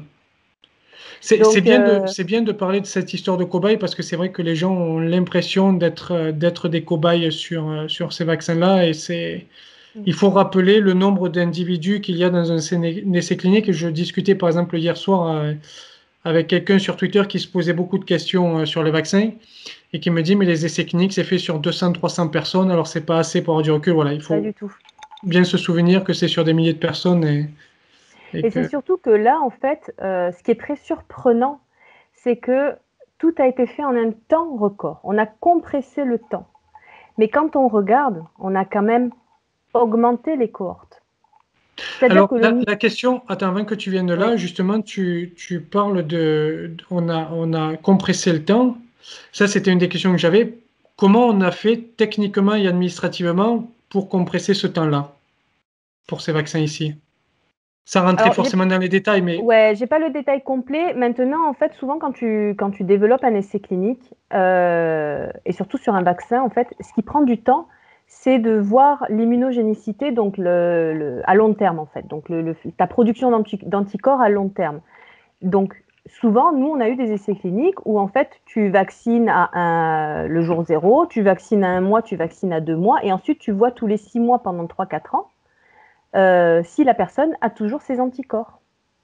C'est c'est Donc, bien de, euh, c'est bien de parler de cette histoire de cobaye parce que c'est vrai que les gens ont l'impression d'être euh, d'être des cobayes sur, euh, sur ces vaccins-là et c'est, il faut rappeler le nombre d'individus qu'il y a dans un séné- essai clinique. Je discutais par exemple hier soir euh, avec quelqu'un sur Twitter qui se posait beaucoup de questions euh, sur les vaccins et qui me dit mais les essais cliniques c'est fait sur deux cents trois cents personnes alors c'est pas assez pour avoir du recul. Voilà, il pas faut du tout. bien se souvenir que c'est sur des milliers de personnes et, et Et c'est que surtout que là, en fait, euh, ce qui est très surprenant, c'est que tout a été fait en un temps record. On a compressé le temps. Mais quand on regarde, on a quand même augmenté les cohortes. C'est-à-dire alors, que la, le... la question, attends, avant que tu viennes de Oui, là, justement, tu, tu parles de, on a, on a compressé le temps. Ça, c'était une des questions que j'avais. Comment on a fait techniquement et administrativement pour compresser ce temps-là, pour ces vaccins ici? Sans rentrer Alors, j'ai forcément dans les détails, mais ouais, j'ai pas le détail complet. Maintenant, en fait, souvent quand tu quand tu développes un essai clinique, heu et surtout sur un vaccin, en fait, ce qui prend du temps, c'est de voir l'immunogénicité, donc le le à long terme, en fait, donc le le ta production d'anti d'anticorps à long terme. Donc souvent, nous, on a eu des essais cliniques où, en fait, tu vaccines à un le jour zéro, tu vaccines à un mois, tu vaccines à deux mois et ensuite tu vois tous les six mois pendant trois quatre ans, heu, si la personne a toujours ses anticorps.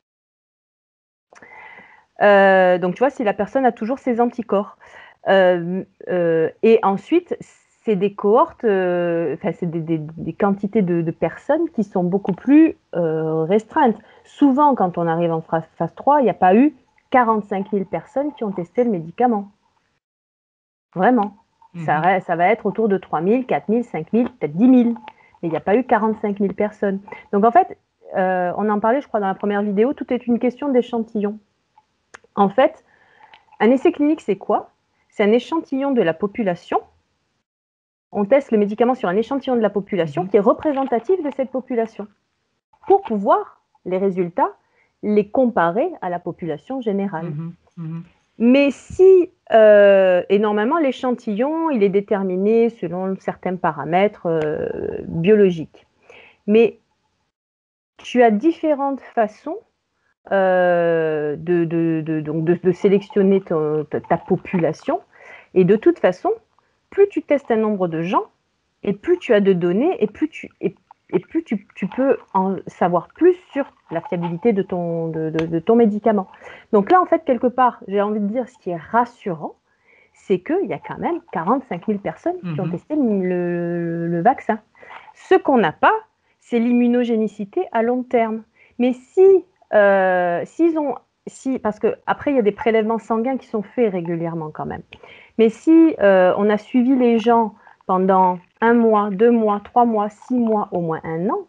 Heu, donc tu vois, si la personne a toujours ses anticorps. Hem, heu et ensuite, c'est des cohortes, heu, enfin, c'est des des des quantités de de personnes qui sont beaucoup plus, heu, restreintes. Souvent, quand on arrive en phase phase trois, il y a pas eu quarante-cinq mille personnes qui ont testé le médicament. Vraiment. Ça mmh re ça va être autour de trois mille, quatre mille, cinq mille, peut-être dix mille, mais il y a pas eu quarante-cinq mille personnes. Donc en fait, heu, on en parlait, je crois, dans la première vidéo, tout est une question d'échantillon. En fait, un essai clinique, c'est quoi? C'est un échantillon de la population. On teste le médicament sur un échantillon de la population mh. qui est représentatif de cette population pour pouvoir, les résultats, les comparer à la population générale. Mmh mh. Mais si, euh, et normalement, l'échantillon, il est déterminé selon certains paramètres euh, biologiques. Mais tu as différentes façons euh, de, de, de, donc de, de sélectionner ton, ta population. Et de toute façon, plus tu testes un nombre de gens, et plus tu as de données, et plus tu, et, et plus tu, tu peux en savoir plus sur la fiabilité de ton, de, de, de ton médicament. Donc là, en fait, quelque part, j'ai envie de dire, ce qui est rassurant, c'est qu'il y a quand même quarante-cinq mille personnes qui ont Mmh. testé le, le, le vaccin. Ce qu'on n'a pas, c'est l'immunogénicité à long terme. Mais si, euh, s'ils ont, si, parce que après il y a des prélèvements sanguins qui sont faits régulièrement quand même. Mais si euh, on a suivi les gens pendant un mois, deux mois, trois mois, six mois, au moins un an,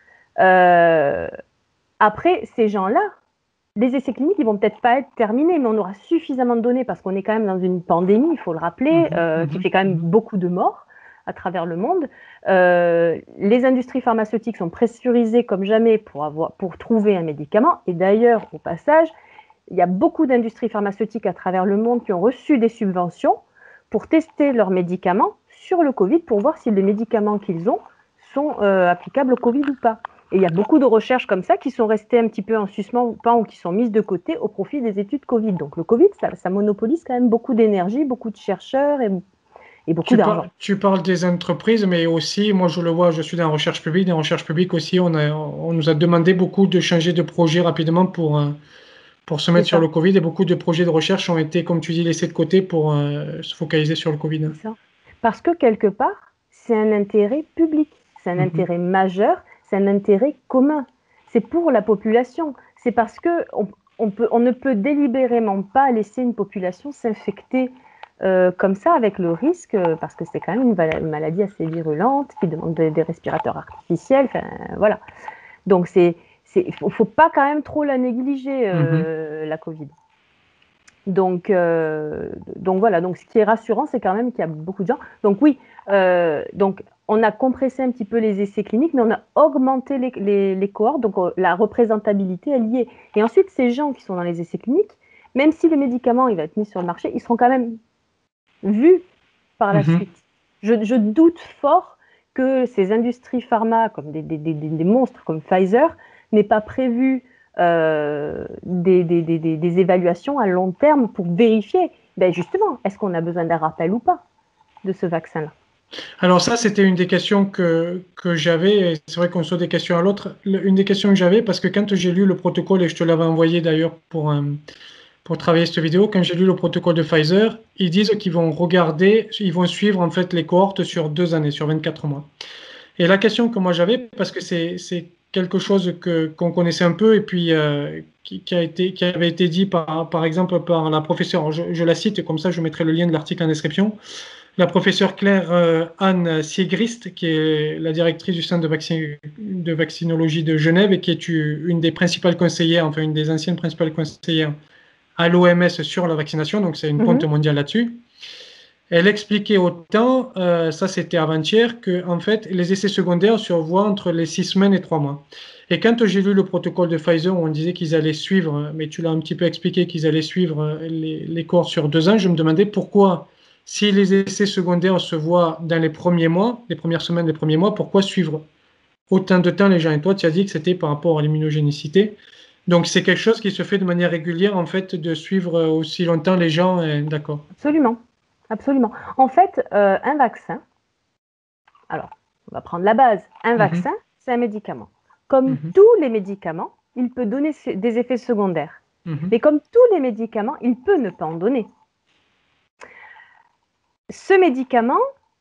euh, après ces gens-là, les essais cliniques, ils vont peut-être pas être terminés, mais on aura suffisamment de données parce qu'on est quand même dans une pandémie, il faut le rappeler, Mmh euh, qui mh. fait quand même Mmh. beaucoup de morts à travers le monde. Euh, les industries pharmaceutiques sont pressurisées comme jamais pour, avoir, pour trouver un médicament. Et d'ailleurs, au passage, il y a beaucoup d'industries pharmaceutiques à travers le monde qui ont reçu des subventions pour tester leurs médicaments sur le Covid pour voir si les médicaments qu'ils ont sont euh, applicables au Covid ou pas. Et il y a beaucoup de recherches comme ça qui sont restées un petit peu en suspens ou qui sont mises de côté au profit des études Covid. Donc le Covid, ça, ça monopolise quand même beaucoup d'énergie, beaucoup de chercheurs et, et beaucoup Tu, d'argent. par- tu parles des entreprises, mais aussi, moi je le vois, je suis dans la recherche publique. Dans la recherche publique aussi, on a, on nous a demandé beaucoup de changer de projet rapidement pour, euh, pour se C'est mettre sur ça, le Covid. Et beaucoup de projets de recherche ont été, comme tu dis, laissés de côté pour euh, se focaliser sur le Covid. c'est ça. Parce que quelque part, c'est un intérêt public, c'est un Mhm. intérêt majeur, c'est un intérêt commun. C'est pour la population. C'est parce que on, on, peut, on ne peut délibérément pas laisser une population s'infecter euh, comme ça avec le risque, parce que c'est quand même une, une maladie assez virulente qui demande des, des respirateurs artificiels. Enfin, voilà. Donc c'est, il faut, faut pas quand même trop la négliger, Mhm. euh, la Covid. Donc, euh, donc voilà, donc ce qui est rassurant, c'est quand même qu'il y a beaucoup de gens. Donc oui, euh, donc on a compressé un petit peu les essais cliniques, mais on a augmenté les, les, les cohortes, donc euh, la représentabilité est liée. Et ensuite, ces gens qui sont dans les essais cliniques, même si le médicament il va être mis sur le marché, ils seront quand même vus par la Mhm. suite. Je, je doute fort que ces industries pharma, comme des, des, des, des monstres comme Pfizer, n'aient pas prévu euh, des, des, des, des, évaluations à long terme pour vérifier, ben justement, est-ce qu'on a besoin d'un rappel ou pas de ce vaccin-là. Alors ça, c'était une des questions que, que j'avais. C'est vrai qu'on saute des questions à l'autre. Une des questions que j'avais, parce que quand j'ai lu le protocole, et je te l'avais envoyé d'ailleurs pour, un, pour travailler cette vidéo, quand j'ai lu le protocole de Pfizer, ils disent qu'ils vont regarder, ils vont suivre en fait les cohortes sur deux années, sur vingt-quatre mois. Et la question que moi j'avais, parce que c'est c'est quelque chose que qu'on connaissait un peu et puis euh, qui, qui a été qui avait été dit par par exemple par la professeure, je, je la cite comme ça, je mettrai le lien de l'article en description, la professeure Claire euh, Anne Siegrist, qui est la directrice du centre de, vaccin, de vaccinologie de Genève et qui est une des principales conseillères, enfin une des anciennes principales conseillères à l'O M S sur la vaccination, donc c'est une ponte Mhm. mondiale là-dessus. Elle expliquait autant, euh, ça c'était avant-hier, que en fait, les essais secondaires se voient entre les six semaines et trois mois. Et quand j'ai lu le protocole de Pfizer où on disait qu'ils allaient suivre, mais tu l'as un petit peu expliqué, qu'ils allaient suivre les, les cohortes sur deux ans, je me demandais pourquoi, si les essais secondaires se voient dans les premiers mois, les premières semaines, les premiers mois, pourquoi suivre autant de temps les gens? Et toi, tu as dit que c'était par rapport à l'immunogénicité. Donc, c'est quelque chose qui se fait de manière régulière, en fait, de suivre aussi longtemps les gens. Et... D'accord. Absolument. Absolument. En fait, euh, un vaccin, alors, on va prendre la base. Un mm-hmm. vaccin, c'est un médicament. Comme mm-hmm. tous les médicaments, il peut donner des effets secondaires. Mm-hmm. Mais comme tous les médicaments, il peut ne pas en donner. Ce médicament,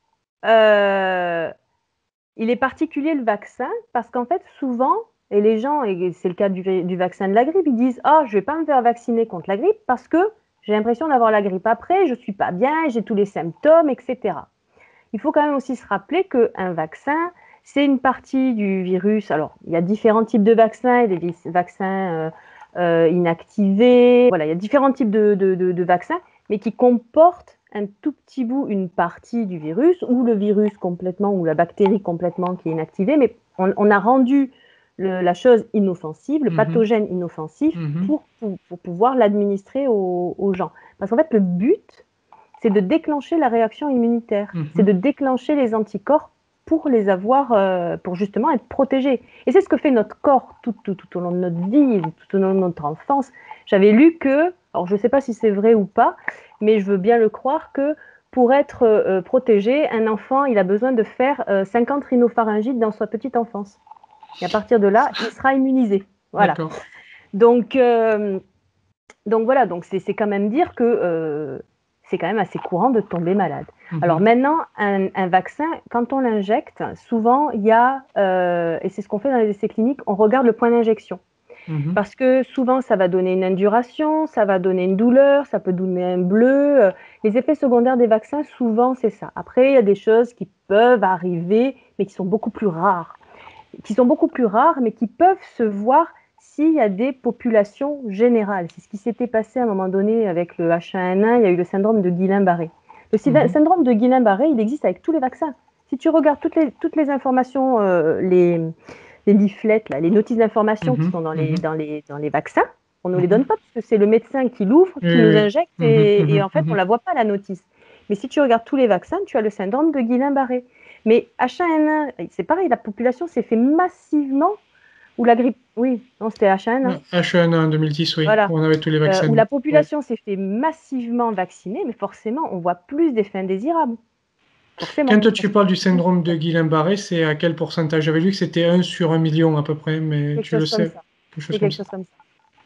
euh, il est particulier, le vaccin, parce qu'en fait, souvent, et les gens, et c'est le cas du, du vaccin de la grippe, ils disent « Ah, oh, je ne vais pas me faire vacciner contre la grippe parce que j'ai l'impression d'avoir la grippe après, je ne suis pas bien, j'ai tous les symptômes, et cetera » Il faut quand même aussi se rappeler qu'un vaccin, c'est une partie du virus. Alors, il y a différents types de vaccins, il y a des vaccins euh, euh, inactivés, voilà, il y a différents types de, de, de, de vaccins, mais qui comportent un tout petit bout, une partie du virus, ou le virus complètement, ou la bactérie complètement qui est inactivée, mais on, on a rendu le, la chose inoffensive, le mm-hmm. pathogène inoffensif, mm-hmm. pour, pour, pour pouvoir l'administrer aux, aux gens. Parce qu'en fait, le but, c'est de déclencher la réaction immunitaire, mm-hmm. c'est de déclencher les anticorps pour les avoir, euh, pour justement être protégés. Et c'est ce que fait notre corps tout, tout, tout au long de notre vie, tout au long de notre enfance. J'avais lu que, alors je ne sais pas si c'est vrai ou pas, mais je veux bien le croire que pour être euh, protégé, un enfant, il a besoin de faire euh, cinquante rhinopharyngites dans sa petite enfance. Et à partir de là, il sera immunisé. Voilà. Donc, euh, donc voilà, donc c'est quand même dire que euh, c'est quand même assez courant de tomber malade. Mm-hmm. Alors maintenant, un, un vaccin, quand on l'injecte, souvent il y a, euh, et c'est ce qu'on fait dans les essais cliniques, on regarde le point d'injection. Mmh. Parce que souvent, ça va donner une induration, ça va donner une douleur, ça peut donner un bleu. Les effets secondaires des vaccins, souvent, c'est ça. Après, il y a des choses qui peuvent arriver, mais qui sont beaucoup plus rares. Qui sont beaucoup plus rares, mais qui peuvent se voir s'il y a des populations générales. C'est ce qui s'était passé à un moment donné avec le H un N un, il y a eu le syndrome de Guillain-Barré. Le mmh. syndrome de Guillain-Barré, il existe avec tous les vaccins. Si tu regardes toutes les, toutes les informations, euh, les... les leaflets, là, les notices d'information mmh, qui sont dans les, mmh. dans, les, dans les vaccins, on ne mmh. les donne pas parce que c'est le médecin qui l'ouvre, qui mmh. nous injecte et, mmh. et en fait, mmh. on ne la voit pas, la notice. Mais si tu regardes tous les vaccins, tu as le syndrome de Guillain-Barré. Mais H un N un, c'est pareil, la population s'est fait massivement, ou la grippe, oui, non, c'était H un N un. H un N un en deux mille dix, oui, voilà. Où on avait tous les vaccins. Euh, où la population ouais. s'est fait massivement vacciner, mais forcément, on voit plus d'effets indésirables. Forcément. Quand tu parles du syndrome de Guillain-Barré, c'est à quel pourcentage? J'avais lu que c'était un sur un million à peu près, mais quelque tu le sais. Ça. Quelque chose, quelque chose comme ça.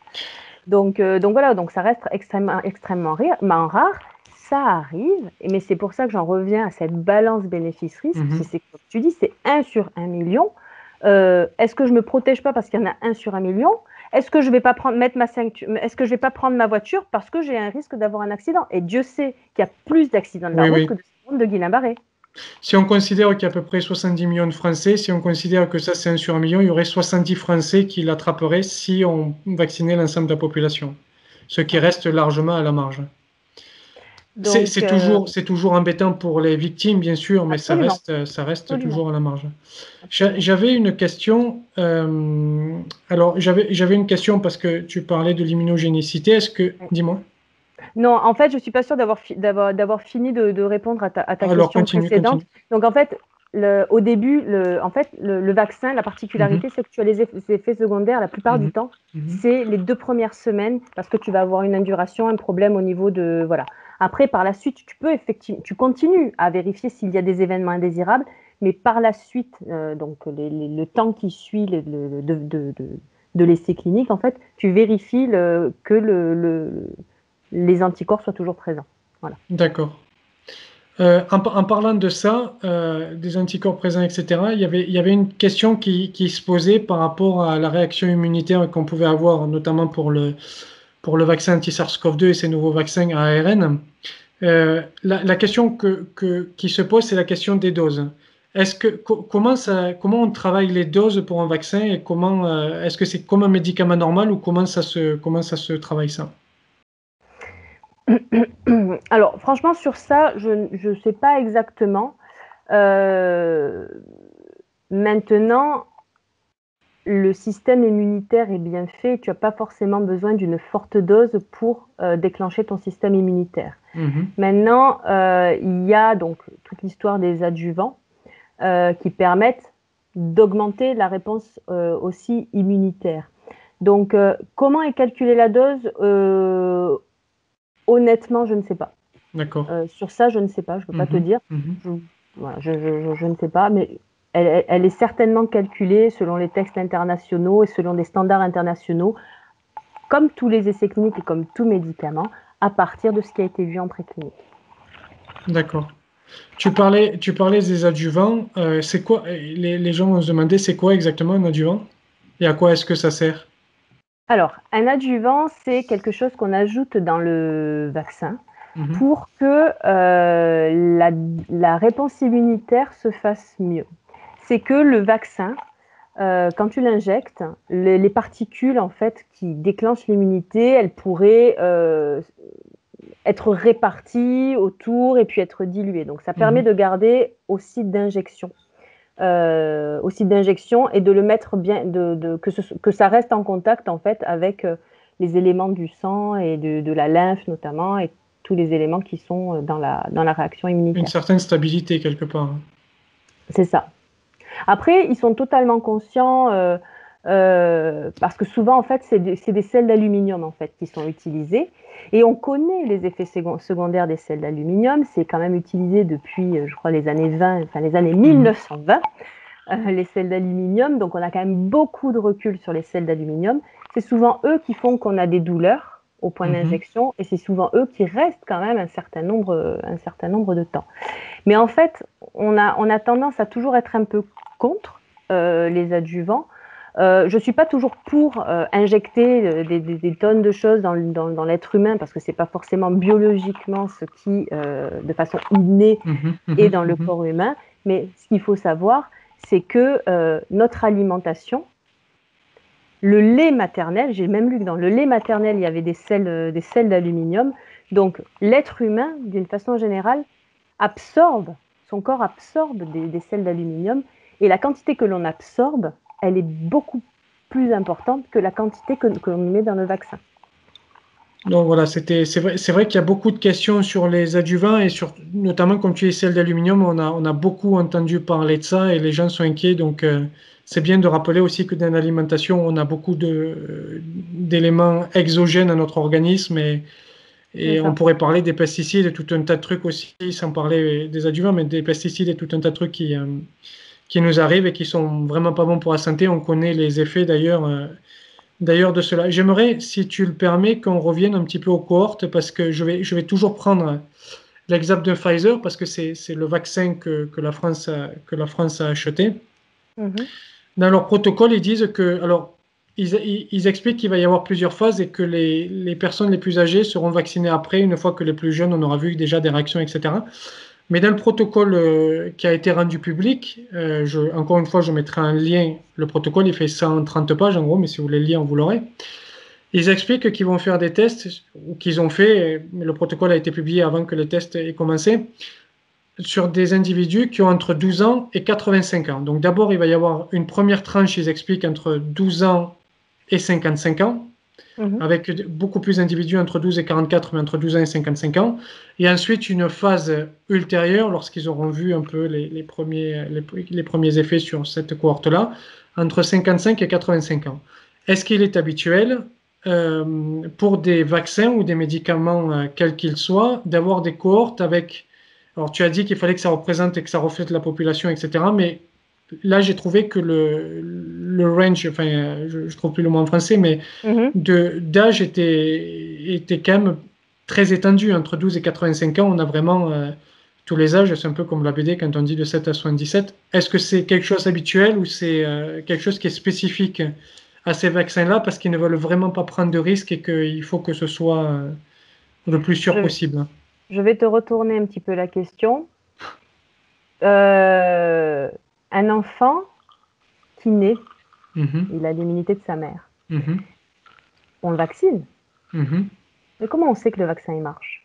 Donc, euh, donc voilà, donc ça reste extrêmement, extrêmement rare. Ça arrive, mais c'est pour ça que j'en reviens à cette balance bénéfice-risque. Mm-hmm. C'est comme tu dis, c'est un sur un million. Euh, Est-ce que je me protège pas parce qu'il y en a un sur un million? Est-ce que je vais pas prendre, mettre ma ceinture, est-ce que je vais pas prendre ma voiture parce que j'ai un risque d'avoir un accident? Et Dieu sait qu'il y a plus d'accidents de la oui, route oui. que de syndrome de Guillain-Barré. Si on considère qu'il y a à peu près soixante-dix millions de Français, si on considère que ça c'est un sur un million, il y aurait soixante-dix Français qui l'attraperaient si on vaccinait l'ensemble de la population, ce qui reste largement à la marge. C'est euh... toujours, toujours embêtant pour les victimes, bien sûr, mais Absolument. ça reste, ça reste toujours à la marge. J'avais une question, euh, alors j'avais une question parce que tu parlais de l'immunogénicité, est-ce que, dis-moi. Non, en fait, je ne suis pas sûre d'avoir fi fini de, de répondre à ta, à ta Alors, question continue, précédente. Continue. Donc, en fait, le, au début, le, en fait, le, le vaccin, la particularité, mm-hmm. c'est que tu as les effets, les effets secondaires la plupart mm-hmm. du temps. Mm-hmm. C'est les deux premières semaines parce que tu vas avoir une induration, un problème au niveau de... Voilà. Après, par la suite, tu peux effectivement... Tu continues à vérifier s'il y a des événements indésirables, mais par la suite, euh, donc les, les, le temps qui suit le, le, de, de, de, de l'essai clinique, en fait, tu vérifies le, que le... le les anticorps soient toujours présents. Voilà. D'accord. Euh, en, en parlant de ça, euh, des anticorps présents, et cetera, il y avait, il y avait une question qui, qui se posait par rapport à la réaction immunitaire qu'on pouvait avoir, notamment pour le, pour le vaccin anti-SARS CoV deux et ces nouveaux vaccins à A R N. Euh, la, la question que, que, qui se pose, c'est la question des doses. Est-ce que, co comment, ça, comment on travaille les doses pour un vaccin et comment, euh, est-ce que c'est comme un médicament normal ou comment ça se, comment ça se travaille ça? Alors, franchement, sur ça, je ne sais pas exactement. Euh, maintenant, le système immunitaire est bien fait. Tu n'as pas forcément besoin d'une forte dose pour euh, déclencher ton système immunitaire. Mhm. Maintenant, euh, il y a donc toute l'histoire des adjuvants euh, qui permettent d'augmenter la réponse euh, aussi immunitaire. Donc, euh, comment est calculée la dose? euh, Honnêtement, je ne sais pas. D'accord. Euh, sur ça, je ne sais pas, je ne peux pas te Mhm. dire. Mhm. Je, voilà, je, je, je, ne sais pas, mais elle, elle, elle, est certainement calculée selon les textes internationaux et selon des standards internationaux, comme tous les essais cliniques et comme tout médicament, à partir de ce qui a été vu en préclinique. D'accord. Tu parlais, tu parlais des adjuvants. Euh, c'est quoi, les, les gens vont se demander c'est quoi exactement un adjuvant et à quoi est-ce que ça sert? Alors, un adjuvant, c'est quelque chose qu'on ajoute dans le vaccin Mhm. pour que euh, la, la réponse immunitaire se fasse mieux. C'est que le vaccin, euh, quand tu l'injectes, les, les particules en fait qui déclenchent l'immunité, elles pourraient euh, être réparties autour et puis être diluées. Donc ça permet Mhm. de garder au site d'injection, euh, au site d'injection et de le mettre bien, de, de, que, ce, que ça reste en contact en fait avec euh, les éléments du sang et de, de la lymphe notamment et tous les éléments qui sont dans la, dans la réaction Une immunitaire. certaine stabilité quelque part. C'est ça. Après, ils sont totalement conscients euh, euh, parce que souvent, en fait, c'est des, des sels d'aluminium en fait qui sont utilisées. Et on connaît les effets secondaires des sels d'aluminium. C'est quand même utilisé depuis, je crois, les années vingt, enfin les années mille neuf cent vingt, euh, les sels d'aluminium. Donc, on a quand même beaucoup de recul sur les sels d'aluminium. C'est souvent eux qui font qu'on a des douleurs au point Mhm. d'injection et c'est souvent eux qui restent quand même un certain nombre, un certain nombre de temps. Mais en fait, on a, on a tendance à toujours être un peu contre euh, les adjuvants. Euh, je ne suis pas toujours pour euh, injecter euh, des, des, des, tonnes de choses dans, dans, dans l'être humain parce que ce n'est pas forcément biologiquement ce qui, euh, de façon innée, Mhm. est Mhm. dans le Mhm. corps humain. Mais ce qu'il faut savoir, c'est que euh, notre alimentation, le lait maternel, j'ai même lu que dans le lait maternel, il y avait des sels, des sels d'aluminium. Donc l'être humain, d'une façon générale, absorbe, son corps absorbe des, des sels d'aluminium et la quantité que l'on absorbe, elle est beaucoup plus importante que la quantité que, que l'on met dans le vaccin. Donc voilà, c'était, c'est vrai, c'est vrai qu'il y a beaucoup de questions sur les adjuvants et sur, notamment comme tu es celle d'aluminium, on a, on a beaucoup entendu parler de ça et les gens sont inquiets. Donc euh, c'est bien de rappeler aussi que dans l'alimentation, on a beaucoup de, euh, d'éléments exogènes à notre organisme et, C'est et on ça. pourrait parler des pesticides et tout un tas de trucs aussi, sans parler des adjuvants, mais des pesticides et tout un tas de trucs qui, euh, qui nous arrivent et qui sont vraiment pas bons pour la santé. On connaît les effets d'ailleurs. euh, D'ailleurs, de cela, j'aimerais, si tu le permets, qu'on revienne un petit peu aux cohortes, parce que je vais, je vais toujours prendre l'exemple de Pfizer, parce que c'est, c'est le vaccin que, que la France a, que la France a acheté. Mhm. Dans leur protocole, ils disent que, alors, ils, ils, ils expliquent qu'il va y avoir plusieurs phases et que les, les personnes les plus âgées seront vaccinées après, une fois que les plus jeunes, on aura vu déjà des réactions, et cetera. Mais dans le protocole euh, qui a été rendu public, euh, je, encore une fois, je mettrai un lien. Le protocole, il fait cent trente pages en gros, mais si vous voulez le lire, vous l'aurez. Ils expliquent qu'ils vont faire des tests, ou qu'ils ont fait, mais le protocole a été publié avant que les tests aient commencé, sur des individus qui ont entre douze ans et quatre-vingt-cinq ans. Donc d'abord, il va y avoir une première tranche, ils expliquent, entre douze ans et cinquante-cinq ans, Mhm. avec beaucoup plus d'individus entre douze et quarante-quatre, mais entre douze ans et cinquante-cinq ans. Et ensuite, une phase ultérieure, lorsqu'ils auront vu un peu les, les premiers, les, les premiers effets sur cette cohorte-là, entre cinquante-cinq et quatre-vingt-cinq ans. Est-ce qu'il est habituel euh, pour des vaccins ou des médicaments, euh, quels qu'ils soient, d'avoir des cohortes avec... Alors, tu as dit qu'il fallait que ça représente et que ça reflète la population, et cetera. Mais là, j'ai trouvé que le, le range, enfin, je ne trouve plus le mot en français, mais Mhm. de d'âge était, était quand même très étendu. Entre douze et quatre-vingt-cinq ans, on a vraiment euh, tous les âges. C'est un peu comme la B D quand on dit de sept à soixante-dix-sept. Est-ce que c'est quelque chose d'habituel ou c'est euh, quelque chose qui est spécifique à ces vaccins-là parce qu'ils ne veulent vraiment pas prendre de risques et qu'il faut que ce soit euh, le plus sûr Je, possible? je vais te retourner un petit peu la question. Euh, un enfant qui naît, Mhm, il a l'immunité de sa mère. mhm, On le vaccine. mhm. Mais comment on sait que le vaccin il marche?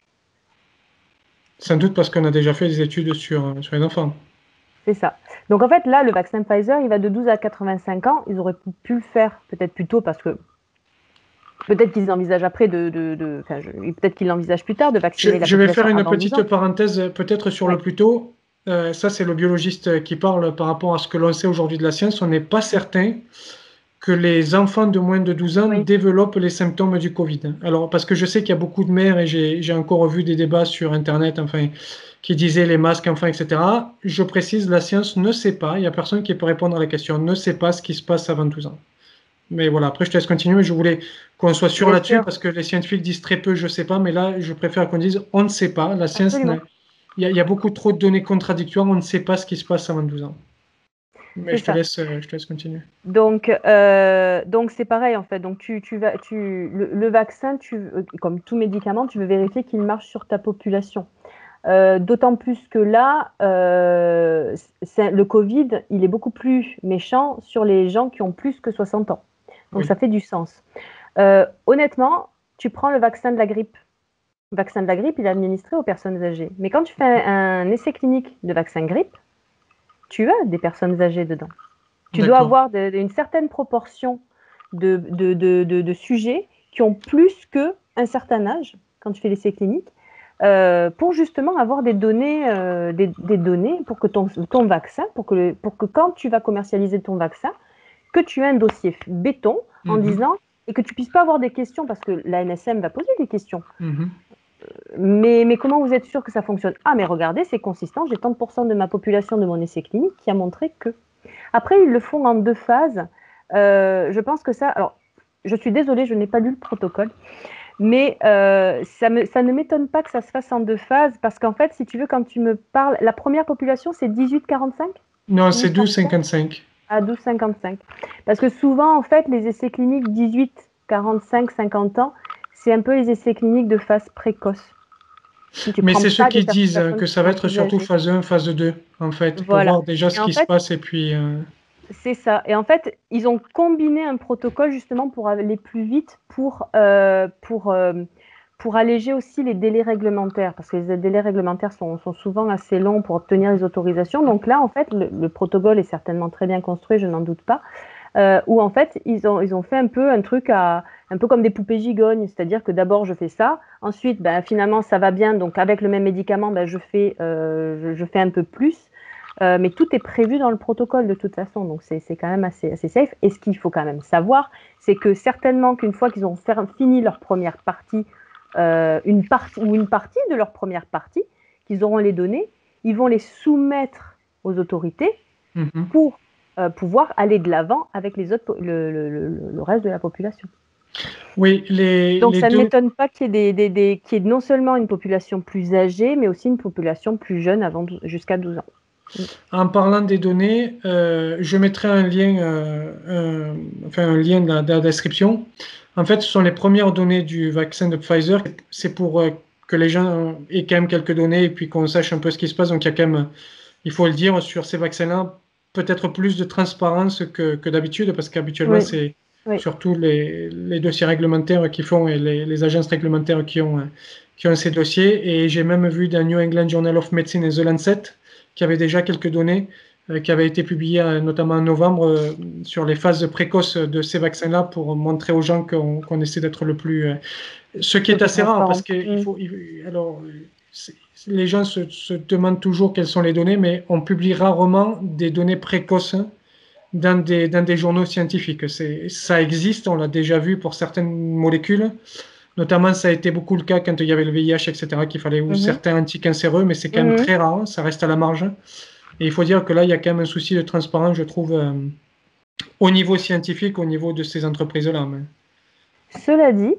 Sans doute parce qu'on a déjà fait des études sur, sur les enfants. C'est ça. Donc en fait, là, le vaccin Pfizer, il va de douze à quatre-vingt-cinq ans. Ils auraient pu le faire peut-être plus tôt parce que peut-être qu'ils envisagent après de, de, de enfin, peut-être qu'ils l'envisagent plus tard de Je, vacciner la je vais faire population une avant douze petite ans. parenthèse peut-être sur Oui. le plus tôt. Euh, ça, c'est le biologiste qui parle par rapport à ce que l'on sait aujourd'hui de la science. On n'est pas certain que les enfants de moins de douze ans Oui. développent les symptômes du Covid. Alors, parce que je sais qu'il y a beaucoup de mères, et j'ai encore vu des débats sur Internet, enfin, qui disaient les masques, enfin, et cetera. Je précise, la science ne sait pas, il n'y a personne qui peut répondre à la question, ne sait pas ce qui se passe avant douze ans. Mais voilà, après, je te laisse continuer, mais je voulais qu'on soit sûr Bien là-dessus, sûr, parce que les scientifiques disent très peu, je sais pas, mais là, je préfère qu'on dise, on ne sait pas. La science, absolument. il y, a, il y a beaucoup trop de données contradictoires, on ne sait pas ce qui se passe avant douze ans. Mais C'est je te ça. laisse, je te laisse continuer. Donc, euh, donc c'est pareil en fait. Donc, tu, tu vas, tu, le, le vaccin, tu, comme tout médicament, tu veux vérifier qu'il marche sur ta population. Euh, d'autant plus que là, euh, le Covid, il est beaucoup plus méchant sur les gens qui ont plus que soixante ans. Donc, Oui. ça fait du sens. Euh, honnêtement, tu prends le vaccin de la grippe. Le vaccin de la grippe, il est administré aux personnes âgées. Mais quand tu fais un, un essai clinique de vaccin grippe, tu as des personnes âgées dedans. Tu dois avoir de, de, une certaine proportion de, de, de, de, de sujets qui ont plus qu'un certain âge quand tu fais l'essai clinique. Euh, pour justement avoir des données, euh, des, des, données pour que ton, ton vaccin, pour que, le, pour que quand tu vas commercialiser ton vaccin, que tu aies un dossier béton en Mm-hmm. disant, et que tu puisses pas avoir des questions, parce que l'A N S M va poser des questions. Mm-hmm. Mais, mais comment vous êtes sûr que ça fonctionne? Ah, mais regardez, c'est consistant, j'ai tant pour cent de ma population de mon essai clinique qui a montré que. Après, ils le font en deux phases. Euh, je pense que ça... Alors, je suis désolée, je n'ai pas lu le protocole. Mais euh, ça, me, ça ne m'étonne pas que ça se fasse en deux phases, parce qu'en fait, si tu veux, quand tu me parles, la première population, c'est dix-huit quarante-cinq? Non, c'est douze cinquante-cinq. À douze cinquante-cinq. Parce que souvent, en fait, les essais cliniques dix-huit quarante-cinq cinquante ans, c'est un peu les essais cliniques de phase précoce. Tu Mais c'est ceux qui disent que ça va être surtout âgées. phase un, phase deux, en fait, Voilà. pour voir déjà ce et qui fait, se passe et puis... Euh... C'est ça. Et en fait, ils ont combiné un protocole justement pour aller plus vite, pour, euh, pour, euh, pour alléger aussi les délais réglementaires, parce que les délais réglementaires sont, sont souvent assez longs pour obtenir les autorisations. Donc là, en fait, le, le protocole est certainement très bien construit, je n'en doute pas, euh, où en fait, ils ont, ils ont fait un peu un truc à, un peu comme des poupées gigognes, c'est-à-dire que d'abord, je fais ça, ensuite, ben, finalement, ça va bien, donc avec le même médicament, ben, je, fais, euh, je, je fais un peu plus. Euh, mais tout est prévu dans le protocole de toute façon, donc c'est quand même assez, assez safe. Et ce qu'il faut quand même savoir, c'est que certainement qu'une fois qu'ils ont fait, fini leur première partie, euh, une partie ou une partie de leur première partie, qu'ils auront les données, ils vont les soumettre aux autorités mm-hmm. pour euh, pouvoir aller de l'avant avec les autres, le, le, le, le reste de la population. Oui, les, donc les ça deux... ne m'étonne pas qu'il y, ait des, des, des, qu'il y ait non seulement une population plus âgée, mais aussi une population plus jeune avant jusqu'à douze ans. En parlant des données, euh, je mettrai un lien, euh, un, enfin un lien dans la, dans la description. En fait, ce sont les premières données du vaccin de Pfizer. C'est pour euh, que les gens aient quand même quelques données et puis qu'on sache un peu ce qui se passe. Donc, il y a quand même, il faut le dire, sur ces vaccins-là, peut-être plus de transparence que, que d'habitude, parce qu'habituellement, oui. c'est oui. surtout les, les dossiers réglementaires qui font et les, les agences réglementaires qui ont, qui ont ces dossiers. Et j'ai même vu dans New England Journal of Medicine et The Lancet qui avait déjà quelques données euh, qui avaient été publiées euh, notamment en novembre euh, sur les phases précoces de ces vaccins-là pour montrer aux gens qu'on qu'on essaie d'être le plus... Euh, ce qui est assez rare parce que mmh. il faut, il, alors, les gens se, se demandent toujours quelles sont les données, mais on publie rarement des données précoces dans des, dans des journaux scientifiques. Ça existe, on l'a déjà vu pour certaines molécules. Notamment, ça a été beaucoup le cas quand il y avait le V I H, et cetera, qu'il fallait ou mmh. certains anticancéreux, mais c'est quand même mmh. très rare, ça reste à la marge. Et il faut dire que là, il y a quand même un souci de transparence, je trouve, euh, au niveau scientifique, au niveau de ces entreprises-là. Mais... Cela dit,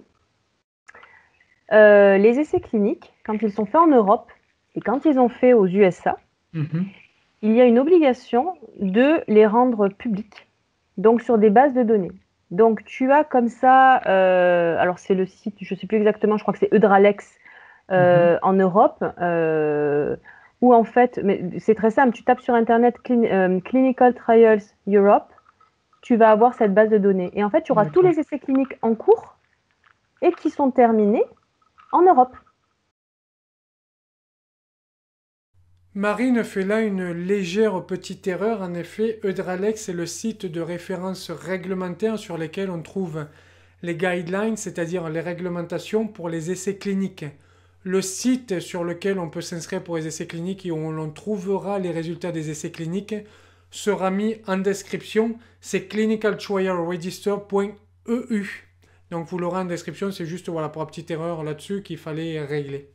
euh, les essais cliniques, quand ils sont faits en Europe et quand ils ont fait aux U S A, mmh. il y a une obligation de les rendre publics, donc sur des bases de données. Donc, tu as comme ça, euh, alors c'est le site, je ne sais plus exactement, je crois que c'est Eudralex euh, mm-hmm. en Europe, euh, où en fait, c'est très simple, tu tapes sur Internet Cl euh, Clinical Trials Europe, tu vas avoir cette base de données. Et en fait, tu auras tous les essais cliniques en cours et qui sont terminés en Europe. Marine fait là une légère petite erreur. En effet, Eudralex est le site de référence réglementaire sur lequel on trouve les guidelines, c'est-à-dire les réglementations pour les essais cliniques. Le site sur lequel on peut s'inscrire pour les essais cliniques et où l'on trouvera les résultats des essais cliniques sera mis en description. C'est clinical trial register point e u. Donc vous l'aurez en description, c'est juste voilà, pour la petite erreur là-dessus qu'il fallait régler.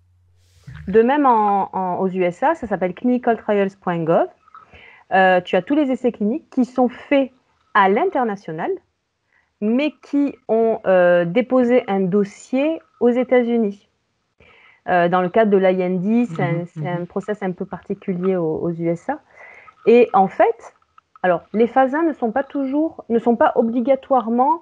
De même en, en, aux U S A, ça s'appelle clinical trials point gov. Euh, tu as tous les essais cliniques qui sont faits à l'international, mais qui ont euh, déposé un dossier aux États-Unis. Euh, dans le cadre de l'I N D, c'est un, c'est un process un peu particulier aux, aux U S A. Et en fait, alors, les phases un ne sont pas toujours, ne sont pas obligatoirement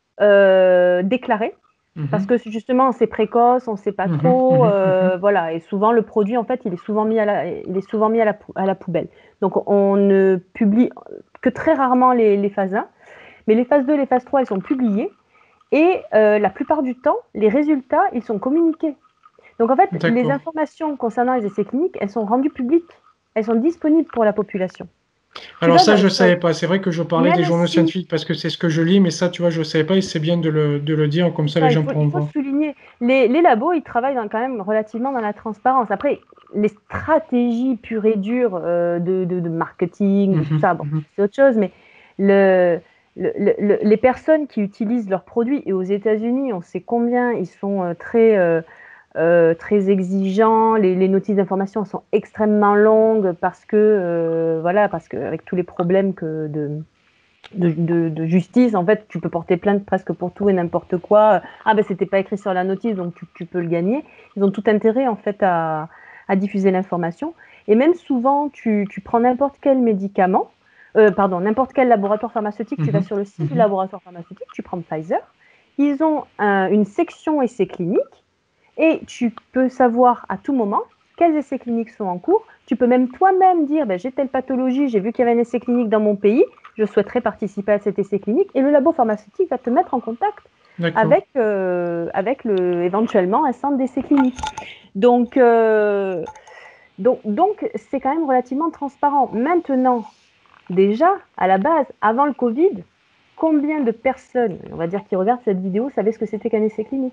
euh, déclarés. Mmh. Parce que justement, c'est précoce, on ne sait pas mmh. trop, euh, mmh. voilà. Et souvent, le produit, en fait, il est souvent mis à la, il est souvent mis à la, à la poubelle. Donc, on ne publie que très rarement les, les phases un. Mais les phases deux, les phases trois, elles sont publiées. Et euh, la plupart du temps, les résultats, ils sont communiqués. Donc, en fait, les informations concernant les essais cliniques, elles sont rendues publiques. Elles sont disponibles pour la population. Alors ça, je ne savais pas. C'est vrai que je parlais des journaux scientifiques parce que c'est ce que je lis, mais ça, tu vois, je ne savais pas et c'est bien de le, de le dire, comme ça, les gens pourront voir. Il faut souligner, les, les labos, ils travaillent dans, quand même relativement dans la transparence. Après, les stratégies pures et dures euh, de, de, de marketing, mm-hmm, tout ça, bon, mm-hmm. c'est autre chose, mais le, le, le, les personnes qui utilisent leurs produits, et aux États-Unis, on sait combien ils sont euh, très... Euh, Euh, très exigeants, les, les notices d'information sont extrêmement longues parce que euh, voilà, parce que avec tous les problèmes que de, de, de, de justice, en fait, tu peux porter plainte presque pour tout et n'importe quoi. Ah ben c'était pas écrit sur la notice, donc tu, tu peux le gagner. Ils ont tout intérêt en fait à, à diffuser l'information. Et même souvent, tu, tu prends n'importe quel médicament, euh, pardon, n'importe quel laboratoire pharmaceutique, mm-hmm. tu vas sur le site mm-hmm. du laboratoire pharmaceutique, tu prends Pfizer, ils ont un, une section essais cliniques. Et tu peux savoir à tout moment quels essais cliniques sont en cours. Tu peux même toi-même dire ben, j'ai telle pathologie, j'ai vu qu'il y avait un essai clinique dans mon pays, je souhaiterais participer à cet essai clinique. Et le labo pharmaceutique va te mettre en contact avec, euh, avec le, éventuellement un centre d'essais cliniques. Donc, euh, donc, donc, c'est quand même relativement transparent. Maintenant, déjà, à la base, avant le Covid, combien de personnes, on va dire, qui regardent cette vidéo, savaient ce que c'était qu'un essai clinique ?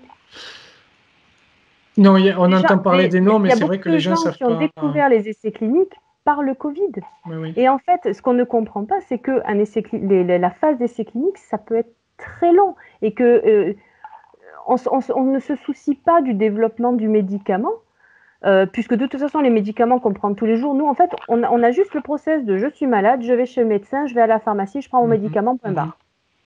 Non, a, on Déjà, entend parler les, des noms, mais c'est vrai que les gens savent pas. Il y a beaucoup de gens qui ont découvert les essais cliniques par le Covid. Oui, oui. Et en fait, ce qu'on ne comprend pas, c'est que un essai, les, la phase d'essai clinique, ça peut être très long et que euh, on, on, on ne se soucie pas du développement du médicament, euh, puisque de toute façon, les médicaments qu'on prend tous les jours, nous, en fait, on, on a juste le process de je suis malade, je vais chez le médecin, je vais à la pharmacie, je prends mon mm-hmm. médicament, point barre. Mm-hmm.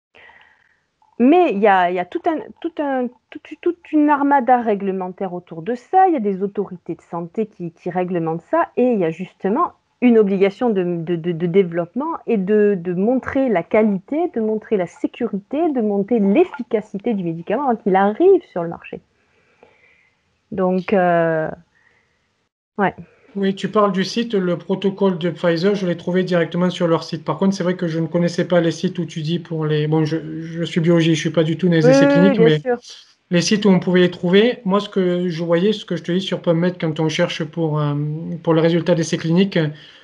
Mais il y a, y a tout un, tout un, tout, toute une armada réglementaire autour de ça, il y a des autorités de santé qui, qui réglementent ça, et il y a justement une obligation de, de, de, de développement et de, de montrer la qualité, de montrer la sécurité, de montrer l'efficacité du médicament avant qu'il arrive sur le marché. Donc, euh, ouais. Oui, tu parles du site, le protocole de Pfizer, je l'ai trouvé directement sur leur site. Par contre, c'est vrai que je ne connaissais pas les sites où tu dis pour les... Bon, je, je suis biologiste, je ne suis pas du tout dans les oui, essais cliniques, oui, mais sûr. les sites où on pouvait les trouver, moi, ce que je voyais, ce que je te dis sur PubMed, quand on cherche pour, euh, pour le résultat d'essais cliniques,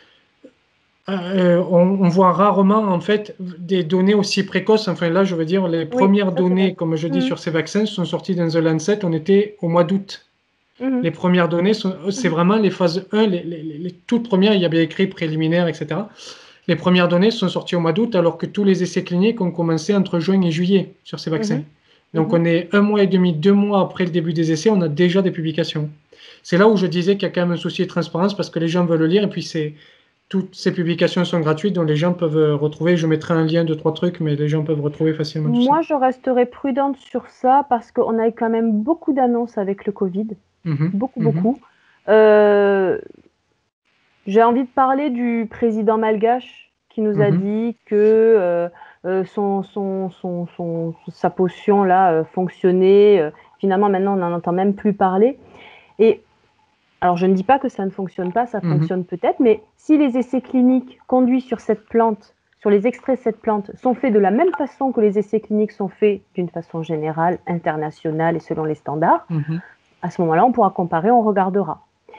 euh, on, on voit rarement, en fait, des données aussi précoces. Enfin, là, je veux dire, les oui, premières ça, données, comme je dis, mmh. sur ces vaccins, sont sorties dans The Lancet, on était au mois d'août. Mmh. Les premières données, c'est mmh. vraiment les phases un, les, les, les toutes premières, il y a bien écrit préliminaires, et cetera. Les premières données sont sorties au mois d'août, alors que tous les essais cliniques ont commencé entre juin et juillet sur ces vaccins. Mmh. Donc, mmh. on est un mois et demi, deux mois après le début des essais, on a déjà des publications. C'est là où je disais qu'il y a quand même un souci de transparence parce que les gens veulent le lire et puis c'est, toutes ces publications sont gratuites, donc les gens peuvent retrouver. Je mettrai un lien de trois trucs, mais les gens peuvent retrouver facilement tout Moi, ça. je resterai prudente sur ça parce qu'on a quand même beaucoup d'annonces avec le Covid. Mmh. Beaucoup, mmh. beaucoup. Euh, j'ai envie de parler du président malgache qui nous mmh. a dit que euh, euh, son, son, son, son, sa potion là euh, fonctionnait. Euh, finalement, maintenant, on n'en entend même plus parler. Et alors, je ne dis pas que ça ne fonctionne pas, ça mmh. fonctionne peut-être, mais si les essais cliniques conduits sur cette plante, sur les extraits de cette plante, sont faits de la même façon que les essais cliniques sont faits d'une façon générale, internationale et selon les standards, mmh. à ce moment-là, on pourra comparer, on regardera.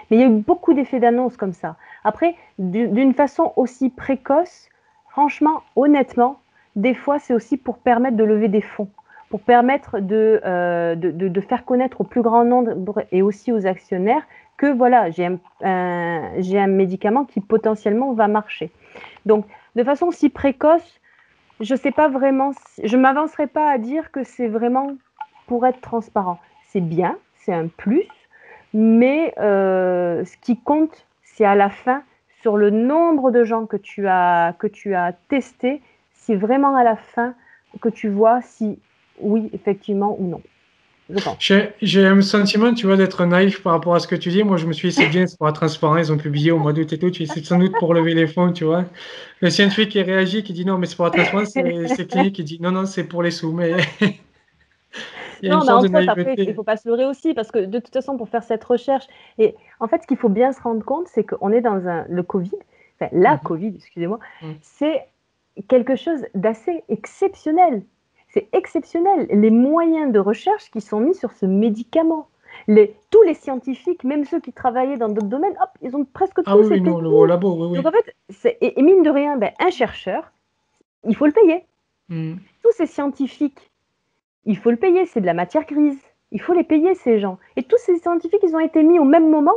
Mais il y a eu beaucoup d'effets d'annonce comme ça. Après, d'une façon aussi précoce, franchement, honnêtement, des fois, c'est aussi pour permettre de lever des fonds, pour permettre de, euh, de, de, de faire connaître au plus grand nombre et aussi aux actionnaires que voilà, j'ai un, un, j'ai un médicament qui potentiellement va marcher. Donc, de façon si précoce, je ne sais pas vraiment, je ne m'avancerai pas à dire que c'est vraiment pour être transparent. C'est bien, c'est un plus, mais euh, ce qui compte, c'est à la fin, sur le nombre de gens que tu as, que tu as testé, c'est vraiment à la fin que tu vois si oui, effectivement ou non. Je pense. J'ai j'ai un sentiment, tu vois, d'être naïf par rapport à ce que tu dis. Moi, je me suis dit, c'est bien, c'est pour être transparent. Ils ont publié au mois d'août et tout. Tu- C'est sans doute pour lever les fonds, tu vois. Le scientifique qui réagit, qui dit non, mais c'est pour être transparent, c'est c'est clinique qui dit non, non, c'est pour les sous. Mais il y a une Non, mais sorte de entre autres, après, il ne naïveté. faut pas se leurrer aussi, parce que de toute façon, pour faire cette recherche, et en fait, ce qu'il faut bien se rendre compte, c'est qu'on est dans un, le Covid, enfin, la Mhm. Covid, excusez-moi, Mhm. c'est quelque chose d'assez exceptionnel. C'est exceptionnel, les moyens de recherche qui sont mis sur ce médicament. Les, tous les scientifiques, même ceux qui travaillaient dans d'autres domaines, hop, ils ont presque Ah oui, tous oui, été non, le, au mis. labo, oui, Donc oui. en fait, c'est- et, et mine de rien, ben, un chercheur, il faut le payer. Mhm. Tous ces scientifiques, il faut le payer, c'est de la matière grise. Il faut les payer, ces gens. Et tous ces scientifiques, ils ont été mis au même moment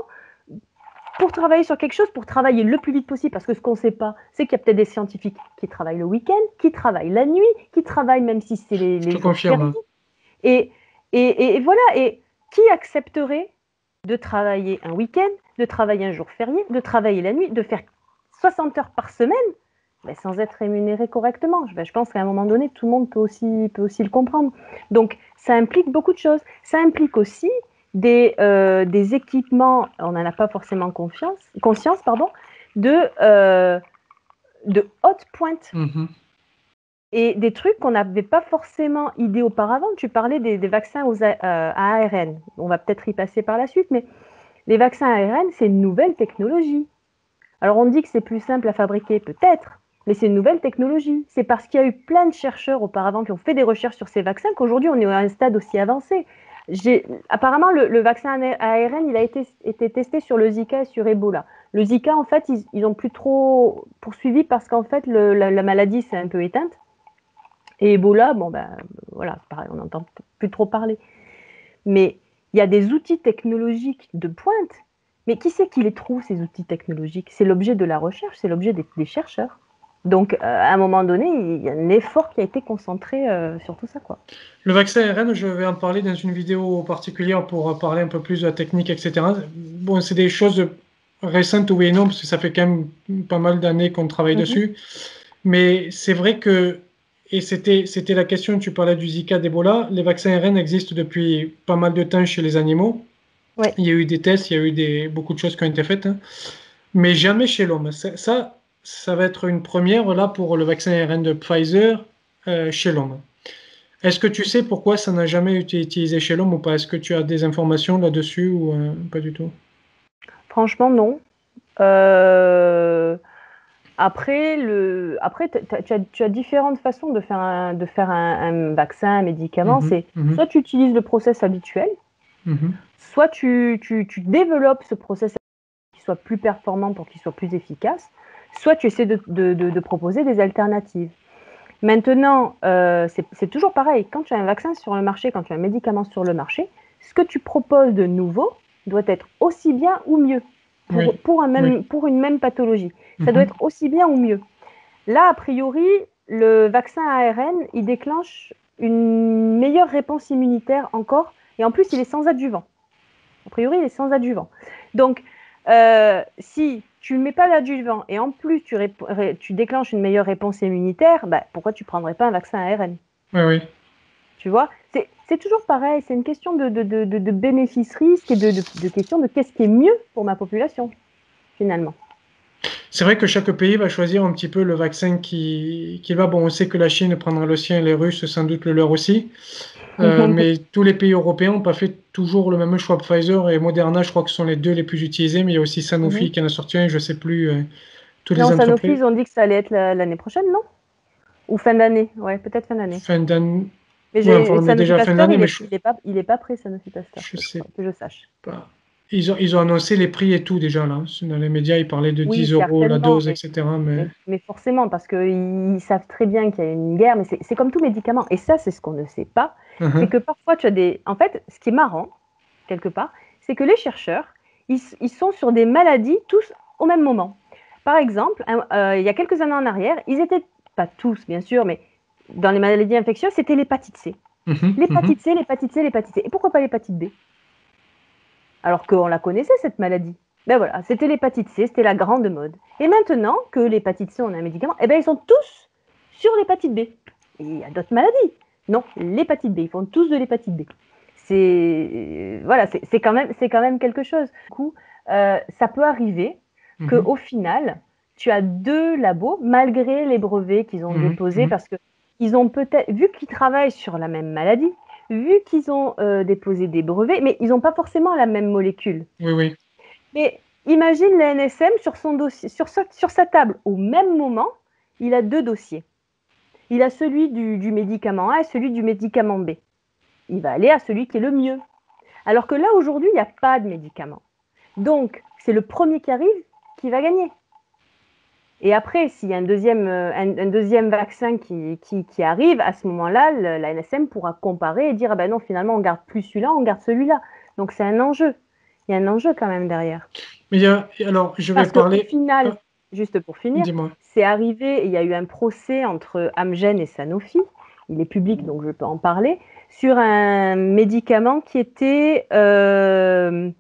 pour travailler sur quelque chose, pour travailler le plus vite possible. Parce que ce qu'on ne sait pas, c'est qu'il y a peut-être des scientifiques qui travaillent le week-end, qui travaillent la nuit, qui travaillent même si c'est les, Je les te jours fériés. confirme. Et, et, et voilà. Et qui accepterait de travailler un week-end, de travailler un jour férié, de travailler la nuit, de faire soixante heures par semaine, mais sans être rémunéré correctement? Je, ben, je pense qu'à un moment donné, tout le monde peut aussi, peut aussi le comprendre. Donc, ça implique beaucoup de choses. Ça implique aussi des, euh, des équipements, on n'en a pas forcément confiance, conscience, pardon, de, euh, de haute pointe. Mhm. Et des trucs qu'on n'avait pas forcément idée auparavant. Tu parlais des, des vaccins aux A- euh, à A R N. On va peut-être y passer par la suite, mais les vaccins à A R N, c'est une nouvelle technologie. Alors on dit que c'est plus simple à fabriquer, peut-être, mais c'est une nouvelle technologie. C'est parce qu'il y a eu plein de chercheurs auparavant qui ont fait des recherches sur ces vaccins qu'aujourd'hui on est à un stade aussi avancé. Apparemment, le, le, vaccin à A R N, il a été, été, testé sur le Zika et sur Ebola. Le Zika, en fait, ils, ils ont plus trop poursuivi parce qu'en fait, le, la, la maladie s'est un peu éteinte. Et Ebola, bon ben voilà, pareil, on n'entend plus trop parler. Mais il y a des outils technologiques de pointe. Mais qui c'est qui les trouve, ces outils technologiques? C'est l'objet de la recherche, c'est l'objet des, des, chercheurs. Donc, euh, à un moment donné, il y a un effort qui a été concentré euh, sur tout ça, quoi. Le vaccin A R N, je vais en parler dans une vidéo particulière pour parler un peu plus de la technique, et cetera. Bon, c'est des choses récentes, oui et non, parce que ça fait quand même pas mal d'années qu'on travaille Mm-hmm. dessus. Mais c'est vrai que, et c'était c'était la question, tu parlais du Zika, d'Ebola, les vaccins A R N existent depuis pas mal de temps chez les animaux. Ouais. Il y a eu des tests, il y a eu des, beaucoup de choses qui ont été faites, hein, mais jamais chez l'homme. Ça, ça, ça va être une première là pour le vaccin A R N de Pfizer euh, chez l'homme. Est-ce que tu sais pourquoi ça n'a jamais été utilisé chez l'homme ou pas? Est-ce que tu as des informations là-dessus ou euh, pas du tout? Franchement, non. Euh... Après, le... Après tu, as, tu as différentes façons de faire un, de faire un, un vaccin, un médicament. Mhm, C'est mhm, soit tu utilises le process habituel, mhm. soit tu, tu, tu développes ce process qui soit plus performant pour qu'il soit plus efficace, soit tu essaies de, de, de, de proposer des alternatives. Maintenant, euh, c'est toujours pareil. Quand tu as un vaccin sur le marché, quand tu as un médicament sur le marché, ce que tu proposes de nouveau doit être aussi bien ou mieux pour, Oui, pour, un même, oui. pour une même pathologie. Ça doit Mhm. être aussi bien ou mieux. Là, a priori, le vaccin A R N, il déclenche une meilleure réponse immunitaire encore, et en plus, il est sans adjuvant. A priori, il est sans adjuvant. Donc, euh, si tu ne mets pas d'adjuvant et en plus tu, tu, déclenches une meilleure réponse immunitaire, bah, pourquoi tu ne prendrais pas un vaccin A R N? Oui, oui. Tu vois, c'est toujours pareil, c'est une question de, de, de, de bénéfice-risque et de, de, de question de qu'est-ce qui est mieux pour ma population, finalement. C'est vrai que chaque pays va choisir un petit peu le vaccin qui, qui va. Bon, on sait que la Chine prendra le sien, les Russes sans doute le leur aussi. Euh, mais tous les pays européens n'ont pas fait toujours le même choix. Pfizer et Moderna, je crois que ce sont les deux les plus utilisés, mais il y a aussi Sanofi Mm-hmm. qui en a sorti un, je ne sais plus, euh, toutes les Non, Sanofi, entreprises. ils ont dit que ça allait être l'année prochaine, non? Ou fin d'année, ouais, peut-être fin d'année. Fin d'année. Mais Ouais, enfin, on est Sanofi déjà fin Pasteur, d'année, il mais n'est je, il est pas, il est pas prêt, Sanofi Pasteur, je que je, sais que je sache. pas. ils ont, ils ont annoncé les prix et tout déjà là. Dans les médias, ils parlaient de Oui, dix euros la certainement, dose, mais, et cetera. Mais... mais, mais forcément, parce qu'ils savent très bien qu'il y a une guerre, mais c'est comme tout médicament. Et ça, c'est ce qu'on ne sait pas. C'est Uh-huh. que parfois, tu as des... En fait, ce qui est marrant, quelque part, c'est que les chercheurs, ils, ils, sont sur des maladies tous au même moment. Par exemple, euh, il y a quelques années en arrière, ils étaient, pas tous bien sûr, mais dans les maladies infectieuses, c'était l'hépatite C. Uh-huh. L'hépatite C, l'hépatite C, l'hépatite C. Et pourquoi pas l'hépatite B? Alors qu'on la connaissait, cette maladie. Ben voilà, c'était l'hépatite C, c'était la grande mode. Et maintenant que l'hépatite C, on a un médicament, eh ben ils sont tous sur l'hépatite B. Et il y a d'autres maladies. Non, l'hépatite B, ils font tous de l'hépatite B. C'est voilà, c'est quand même, c'est quand même quelque chose. Du coup, euh, ça peut arriver Mhm. qu'au final, tu as deux labos, malgré les brevets qu'ils ont Mhm. déposés, Mhm. parce que ils ont peut-être, vu qu'ils travaillent sur la même maladie, vu qu'ils ont euh, déposé des brevets, mais ils n'ont pas forcément la même molécule. Oui, oui. Mais imagine l'A N S M sur, son dossier, sur, sa, sur sa table, au même moment, il a deux dossiers. Il a celui du, du médicament A et celui du médicament B. Il va aller à celui qui est le mieux. Alors que là, aujourd'hui, il n'y a pas de médicament. Donc, c'est le premier qui arrive qui va gagner. Et après, s'il y a un deuxième, un, un deuxième vaccin qui, qui, qui, arrive, à ce moment-là, la N S M pourra comparer et dire ah ben non, finalement, on garde plus celui-là, on garde celui-là. Donc, c'est un enjeu. Il y a un enjeu quand même derrière. Mais il y a, alors, je vais Parce qu'au parler. final, Ah, juste pour finir, dis-moi. c'est arrivé, il y a eu un procès entre Amgen et Sanofi, il est public donc je peux en parler, sur un médicament qui était euh,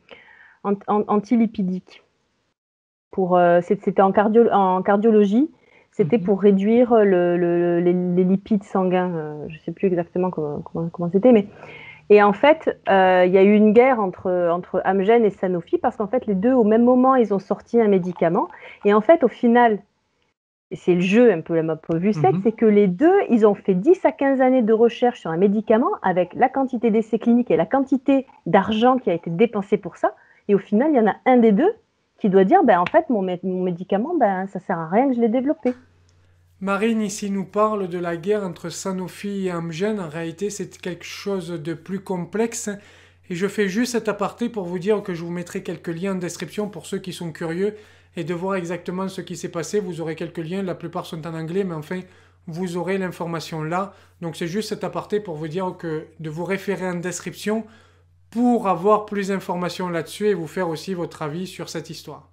antilipidique. Pour, euh, c'était en, cardio, en cardiologie, c'était Mhm. pour réduire le, le, les, les, lipides sanguins. Euh, je ne sais plus exactement comment, comment, comment c'était, mais et en fait, euh, il y a eu une guerre entre, entre Amgen et Sanofi parce qu'en fait, les deux, au même moment, ils ont sorti un médicament. Et en fait, au final, c'est le jeu un peu la mode vue sec, Mhm. c'est que les deux, ils ont fait dix à quinze années de recherche sur un médicament avec la quantité d'essais cliniques et la quantité d'argent qui a été dépensé pour ça. Et au final, il y en a un des deux qui doit dire, ben, en fait, mon, mon médicament, ben, ça sert à rien que je l'ai développé. Marine ici nous parle de la guerre entre Sanofi et Amgen. En réalité, c'est quelque chose de plus complexe. Et je fais juste cet aparté pour vous dire que je vous mettrai quelques liens en description pour ceux qui sont curieux et de voir exactement ce qui s'est passé. Vous aurez quelques liens, la plupart sont en anglais, mais enfin, vous aurez l'information là. Donc c'est juste cet aparté pour vous dire que de vous référer en description pour avoir plus d'informations là-dessus et vous faire aussi votre avis sur cette histoire.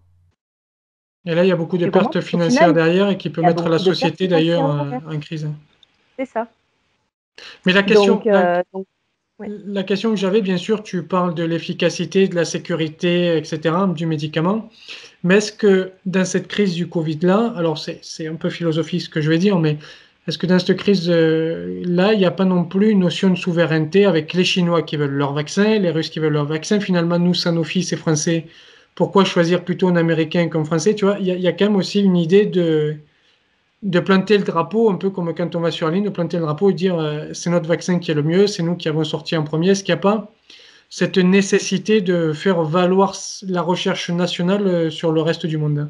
Et là, il y a beaucoup de Tu comprends? pertes Au financières final, derrière et qui peut il y a mettre la beaucoup de pertes société d'ailleurs financières en, derrière. en crise. C'est ça. Mais la question, Donc, la, euh, donc ouais. la question que j'avais, bien sûr, tu parles de l'efficacité, de la sécurité, et cetera, du médicament. Mais est-ce que dans cette crise du Covid-là, alors c'est un peu philosophique ce que je vais dire, mais est-ce que dans cette crise-là, euh, il n'y a pas non plus une notion de souveraineté avec les Chinois qui veulent leur vaccin, les Russes qui veulent leur vaccin, finalement, nous, Sanofi, c'est français, pourquoi choisir plutôt un Américain qu'un Français? Tu vois, il y, a, il y a quand même aussi une idée de, de planter le drapeau, un peu comme quand on va sur la ligne, de planter le drapeau et dire euh, c'est notre vaccin qui est le mieux, c'est nous qui avons sorti en premier. Est-ce qu'il n'y a pas cette nécessité de faire valoir la recherche nationale euh, sur le reste du monde?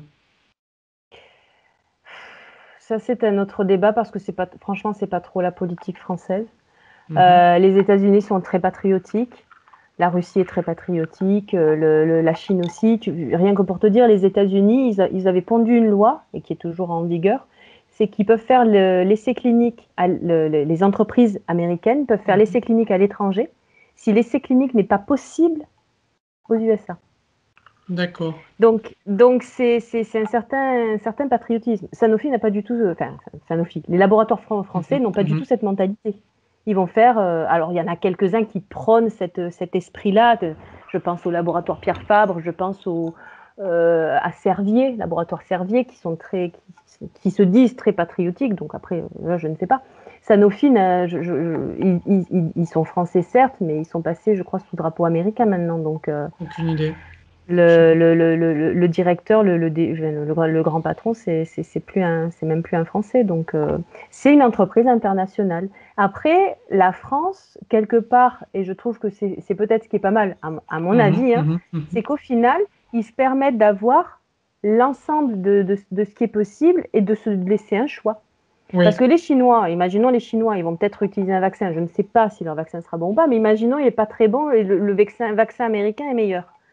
Ça, c'est un autre débat parce que c'est pas, franchement, c'est pas trop la politique française. Mhm. Euh, les États-Unis sont très patriotiques. La Russie est très patriotique. euh, Le, le, la Chine aussi. Tu, rien que pour te dire, les États-Unis, ils, ils, avaient pondu une loi, et qui est toujours en vigueur, c'est qu'ils peuvent faire l'essai clinique, à, le, les entreprises américaines peuvent faire Mhm. l'essai clinique à l'étranger si l'essai clinique n'est pas possible aux U S A. D'accord. Donc, donc c'est un certain, un certain patriotisme. Sanofi n'a pas du tout, enfin, Sanofi, les laboratoires fran français Mhm. n'ont pas Mhm. du tout cette mentalité. Ils vont faire, euh, alors il y en a quelques-uns qui prônent cette, cet esprit-là. Je pense au laboratoire Pierre Fabre, je pense au, euh, à Servier, laboratoire Servier, qui sont très, qui, qui se disent très patriotiques. Donc après, là, je ne sais pas. Sanofi, je, je, je, ils, ils, ils, sont français certes, mais ils sont passés, je crois, sous drapeau américain maintenant. Donc euh, Aucune idée. le, le, le, le, le directeur, le, le, le, le grand patron, c'est plus un, c'est même plus un Français. Donc, euh, c'est une entreprise internationale. Après, la France, quelque part, et je trouve que c'est peut-être ce qui est pas mal, à, à mon Mhm. avis, hein, Mhm. Mhm. c'est qu'au final, ils se permettent d'avoir l'ensemble de, de, de ce qui est possible et de se laisser un choix. Oui. Parce que les Chinois, imaginons les Chinois, ils vont peut-être utiliser un vaccin. Je ne sais pas si leur vaccin sera bon ou pas, mais imaginons il n'est pas très bon et le, le vaccin, vaccin américain est meilleur.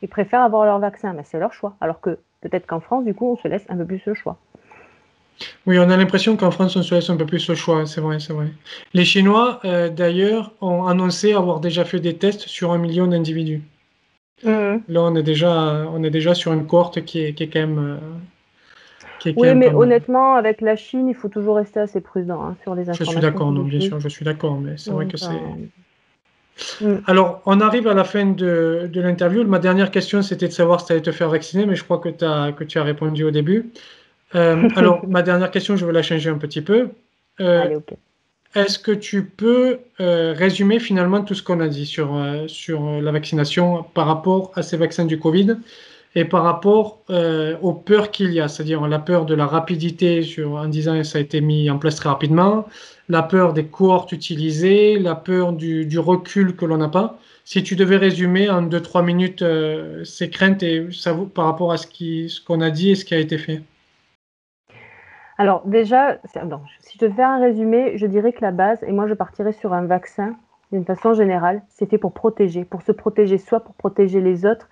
Ils préfèrent avoir leur vaccin, mais c'est leur choix. Alors que peut-être qu'en France, du coup, on se laisse un peu plus le choix. Oui, on a l'impression qu'en France, on se laisse un peu plus le choix, c'est vrai, c'est vrai. Les Chinois, euh, d'ailleurs, ont annoncé avoir déjà fait des tests sur un million d'individus. Mhm. Là, on est déjà, on est déjà sur une cohorte qui est, qui est quand même, euh, qui est quand Oui, même mais pas mal. honnêtement, avec la Chine, il faut toujours rester assez prudent hein, sur les Je suis informations d'accord, qui non, bien diffusent. sûr, je suis d'accord, mais c'est vrai Donc, que c'est. euh, mm. Alors, on arrive à la fin de, de l'interview. Ma dernière question, c'était de savoir si tu allais te faire vacciner, mais je crois que, t'as, que tu as répondu au début. Euh, alors, ma dernière question, je vais la changer un petit peu. Euh, Allez, ok. Est-ce que tu peux euh, résumer finalement tout ce qu'on a dit sur, euh, sur euh, la vaccination par rapport à ces vaccins du Covid et par rapport euh, aux peurs qu'il y a, c'est-à-dire la peur de la rapidité sur, en disant que ça a été mis en place très rapidement, la peur des cohortes utilisées, la peur du, du recul que l'on n'a pas. Si tu devais résumer en deux trois minutes euh, ces craintes et ça, par rapport à ce qui, ce qu'on a dit et ce qui a été fait. Alors déjà, non, si je devais faire un résumé, je dirais que la base, et moi je partirais sur un vaccin, d'une façon générale, c'est fait pour protéger, pour se protéger soi, pour protéger les autres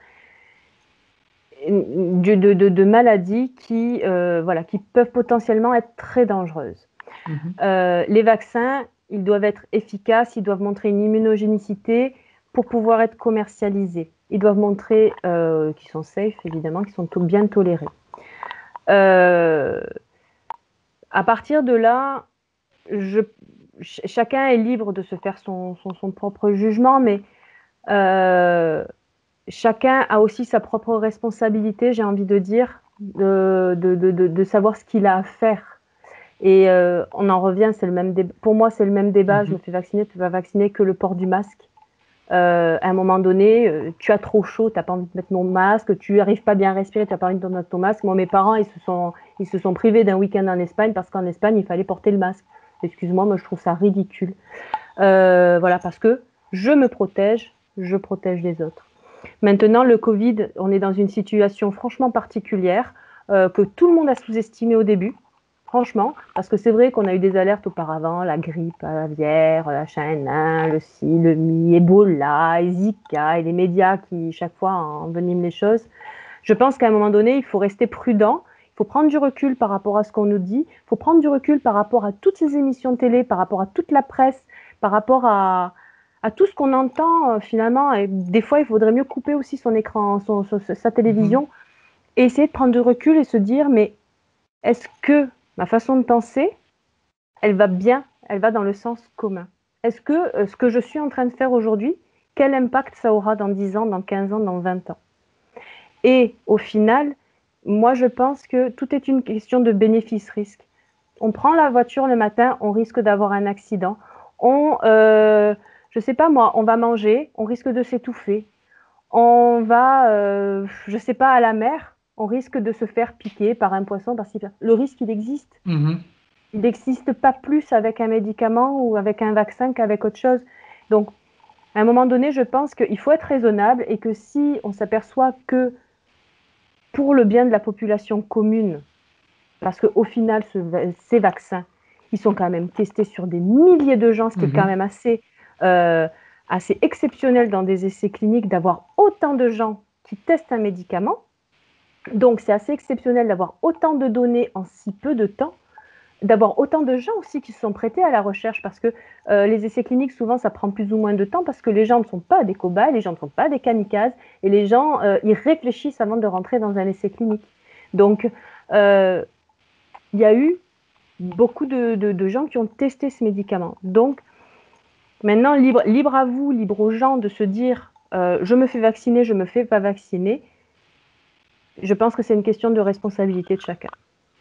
de, de, de, de maladies qui, euh, voilà, qui peuvent potentiellement être très dangereuses. Mhm. Euh, les vaccins, ils doivent être efficaces, ils doivent montrer une immunogénicité pour pouvoir être commercialisés. Ils doivent montrer euh, qu'ils sont safe, évidemment, qu'ils sont bien tolérés. Euh, à partir de là, je, ch chacun est libre de se faire son, son, son propre jugement, mais euh, chacun a aussi sa propre responsabilité, j'ai envie de dire, de, de, de, de savoir ce qu'il a à faire. Et euh, on en revient, c'est le même débat. Pour moi, c'est le même débat. Je me Mhm. fais vacciner, tu vas vacciner que le port du masque. Euh, à un moment donné, euh, tu as trop chaud, tu n'as pas envie de mettre ton masque, tu n'arrives pas bien à respirer, tu n'as pas envie de mettre ton masque. Moi, mes parents, ils se sont, ils se sont privés d'un week-end en Espagne parce qu'en Espagne, il fallait porter le masque. Excuse-moi, moi, je trouve ça ridicule. Euh, voilà, parce que je me protège, je protège les autres. Maintenant, le Covid, on est dans une situation franchement particulière euh, que tout le monde a sous-estimé au début. Franchement, parce que c'est vrai qu'on a eu des alertes auparavant, la grippe aviaire, la H un N un, le ci, le mi, Ebola, Zika, et les médias qui, chaque fois, enveniment les choses. Je pense qu'à un moment donné, il faut rester prudent, il faut prendre du recul par rapport à ce qu'on nous dit, il faut prendre du recul par rapport à toutes ces émissions de télé, par rapport à toute la presse, par rapport à, à tout ce qu'on entend euh, finalement. Et des fois, il faudrait mieux couper aussi son écran, son, son, sa Mhm. télévision, et essayer de prendre du recul et se dire, mais est-ce que ma façon de penser, elle va bien, elle va dans le sens commun? Est-ce que euh, ce que je suis en train de faire aujourd'hui, quel impact ça aura dans dix ans, dans quinze ans, dans vingt ans? Et au final, moi je pense que tout est une question de bénéfice-risque. On prend la voiture le matin, on risque d'avoir un accident. On, euh, je sais pas moi, on va manger, on risque de s'étouffer. On va, euh, je sais pas, à la mer, on risque de se faire piquer par un poisson, par ci, par- Le risque, il existe. Mhm. Il n'existe pas plus avec un médicament ou avec un vaccin qu'avec autre chose. Donc, à un moment donné, je pense qu'il faut être raisonnable et que si on s'aperçoit que pour le bien de la population commune, parce qu'au final, ce, ces vaccins, ils sont quand même testés sur des milliers de gens, ce qui est quand Mhm. même assez, euh, assez exceptionnel dans des essais cliniques d'avoir autant de gens qui testent un médicament. Donc, c'est assez exceptionnel d'avoir autant de données en si peu de temps, d'avoir autant de gens aussi qui se sont prêtés à la recherche, parce que euh, les essais cliniques, souvent, ça prend plus ou moins de temps, parce que les gens ne sont pas des cobayes, les gens ne sont pas des kamikazes, et les gens, euh, ils réfléchissent avant de rentrer dans un essai clinique. Donc, euh, il y a eu beaucoup de, de, de gens qui ont testé ce médicament. Donc, maintenant, libre, libre à vous, libre aux gens de se dire euh, je me fais vacciner, je me fais pas vacciner. Je pense que c'est une question de responsabilité de chacun.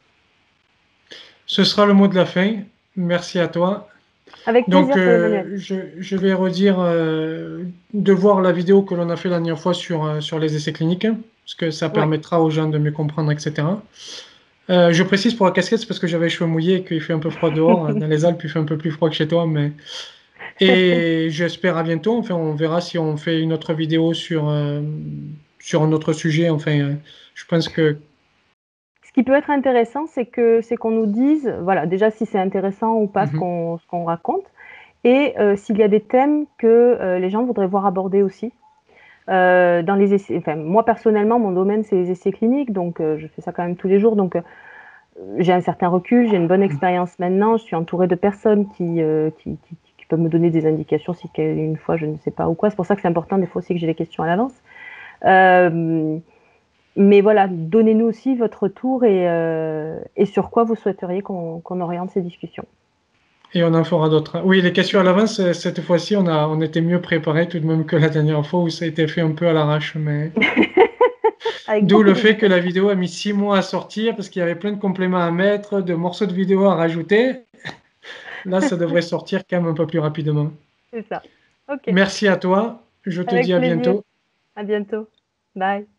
Ce sera le mot de la fin. Merci à toi. Avec Donc, plaisir, Paul-Emmanuel. euh, je, je vais redire euh, de voir la vidéo que l'on a fait la dernière fois sur, euh, sur les essais cliniques, hein, parce que ça Ouais. permettra aux gens de mieux comprendre, et cetera. Euh, je précise pour la casquette, c'est parce que j'avais les cheveux mouillés et qu'il fait un peu froid dehors. Dans les Alpes, il fait un peu plus froid que chez toi, mais et j'espère à bientôt. Enfin, on verra si on fait une autre vidéo sur, euh, sur un autre sujet. Enfin, euh, je pense que. Ce qui peut être intéressant, c'est que c'est qu'on nous dise, voilà, déjà si c'est intéressant ou pas ce Mhm. qu'on ce qu'on raconte, et euh, s'il y a des thèmes que euh, les gens voudraient voir abordés aussi. Euh, dans les essais, enfin, moi personnellement, mon domaine c'est les essais cliniques, donc euh, je fais ça quand même tous les jours. Donc euh, j'ai un certain recul, j'ai une bonne expérience maintenant. Je suis entourée de personnes qui, euh, qui, qui, qui peuvent me donner des indications si une fois je ne sais pas ou quoi. C'est pour ça que c'est important des fois aussi que j'ai les questions à l'avance. Euh, mais voilà, donnez-nous aussi votre retour et, euh, et sur quoi vous souhaiteriez qu'on qu'on oriente ces discussions. Et on en fera d'autres. Oui, les questions à l'avance, euh, cette fois-ci, on a, on était mieux préparés tout de même que la dernière fois où ça a été fait un peu à l'arrache. Mais Avec d'où beaucoup le fait que d'hésitation. la vidéo a mis six mois à sortir parce qu'il y avait plein de compléments à mettre, de morceaux de vidéo à rajouter. Là, ça devrait sortir quand même un peu plus rapidement. C'est ça. Ok, Merci à toi. Je te avec dis à plaisir. bientôt. À bientôt. Bye.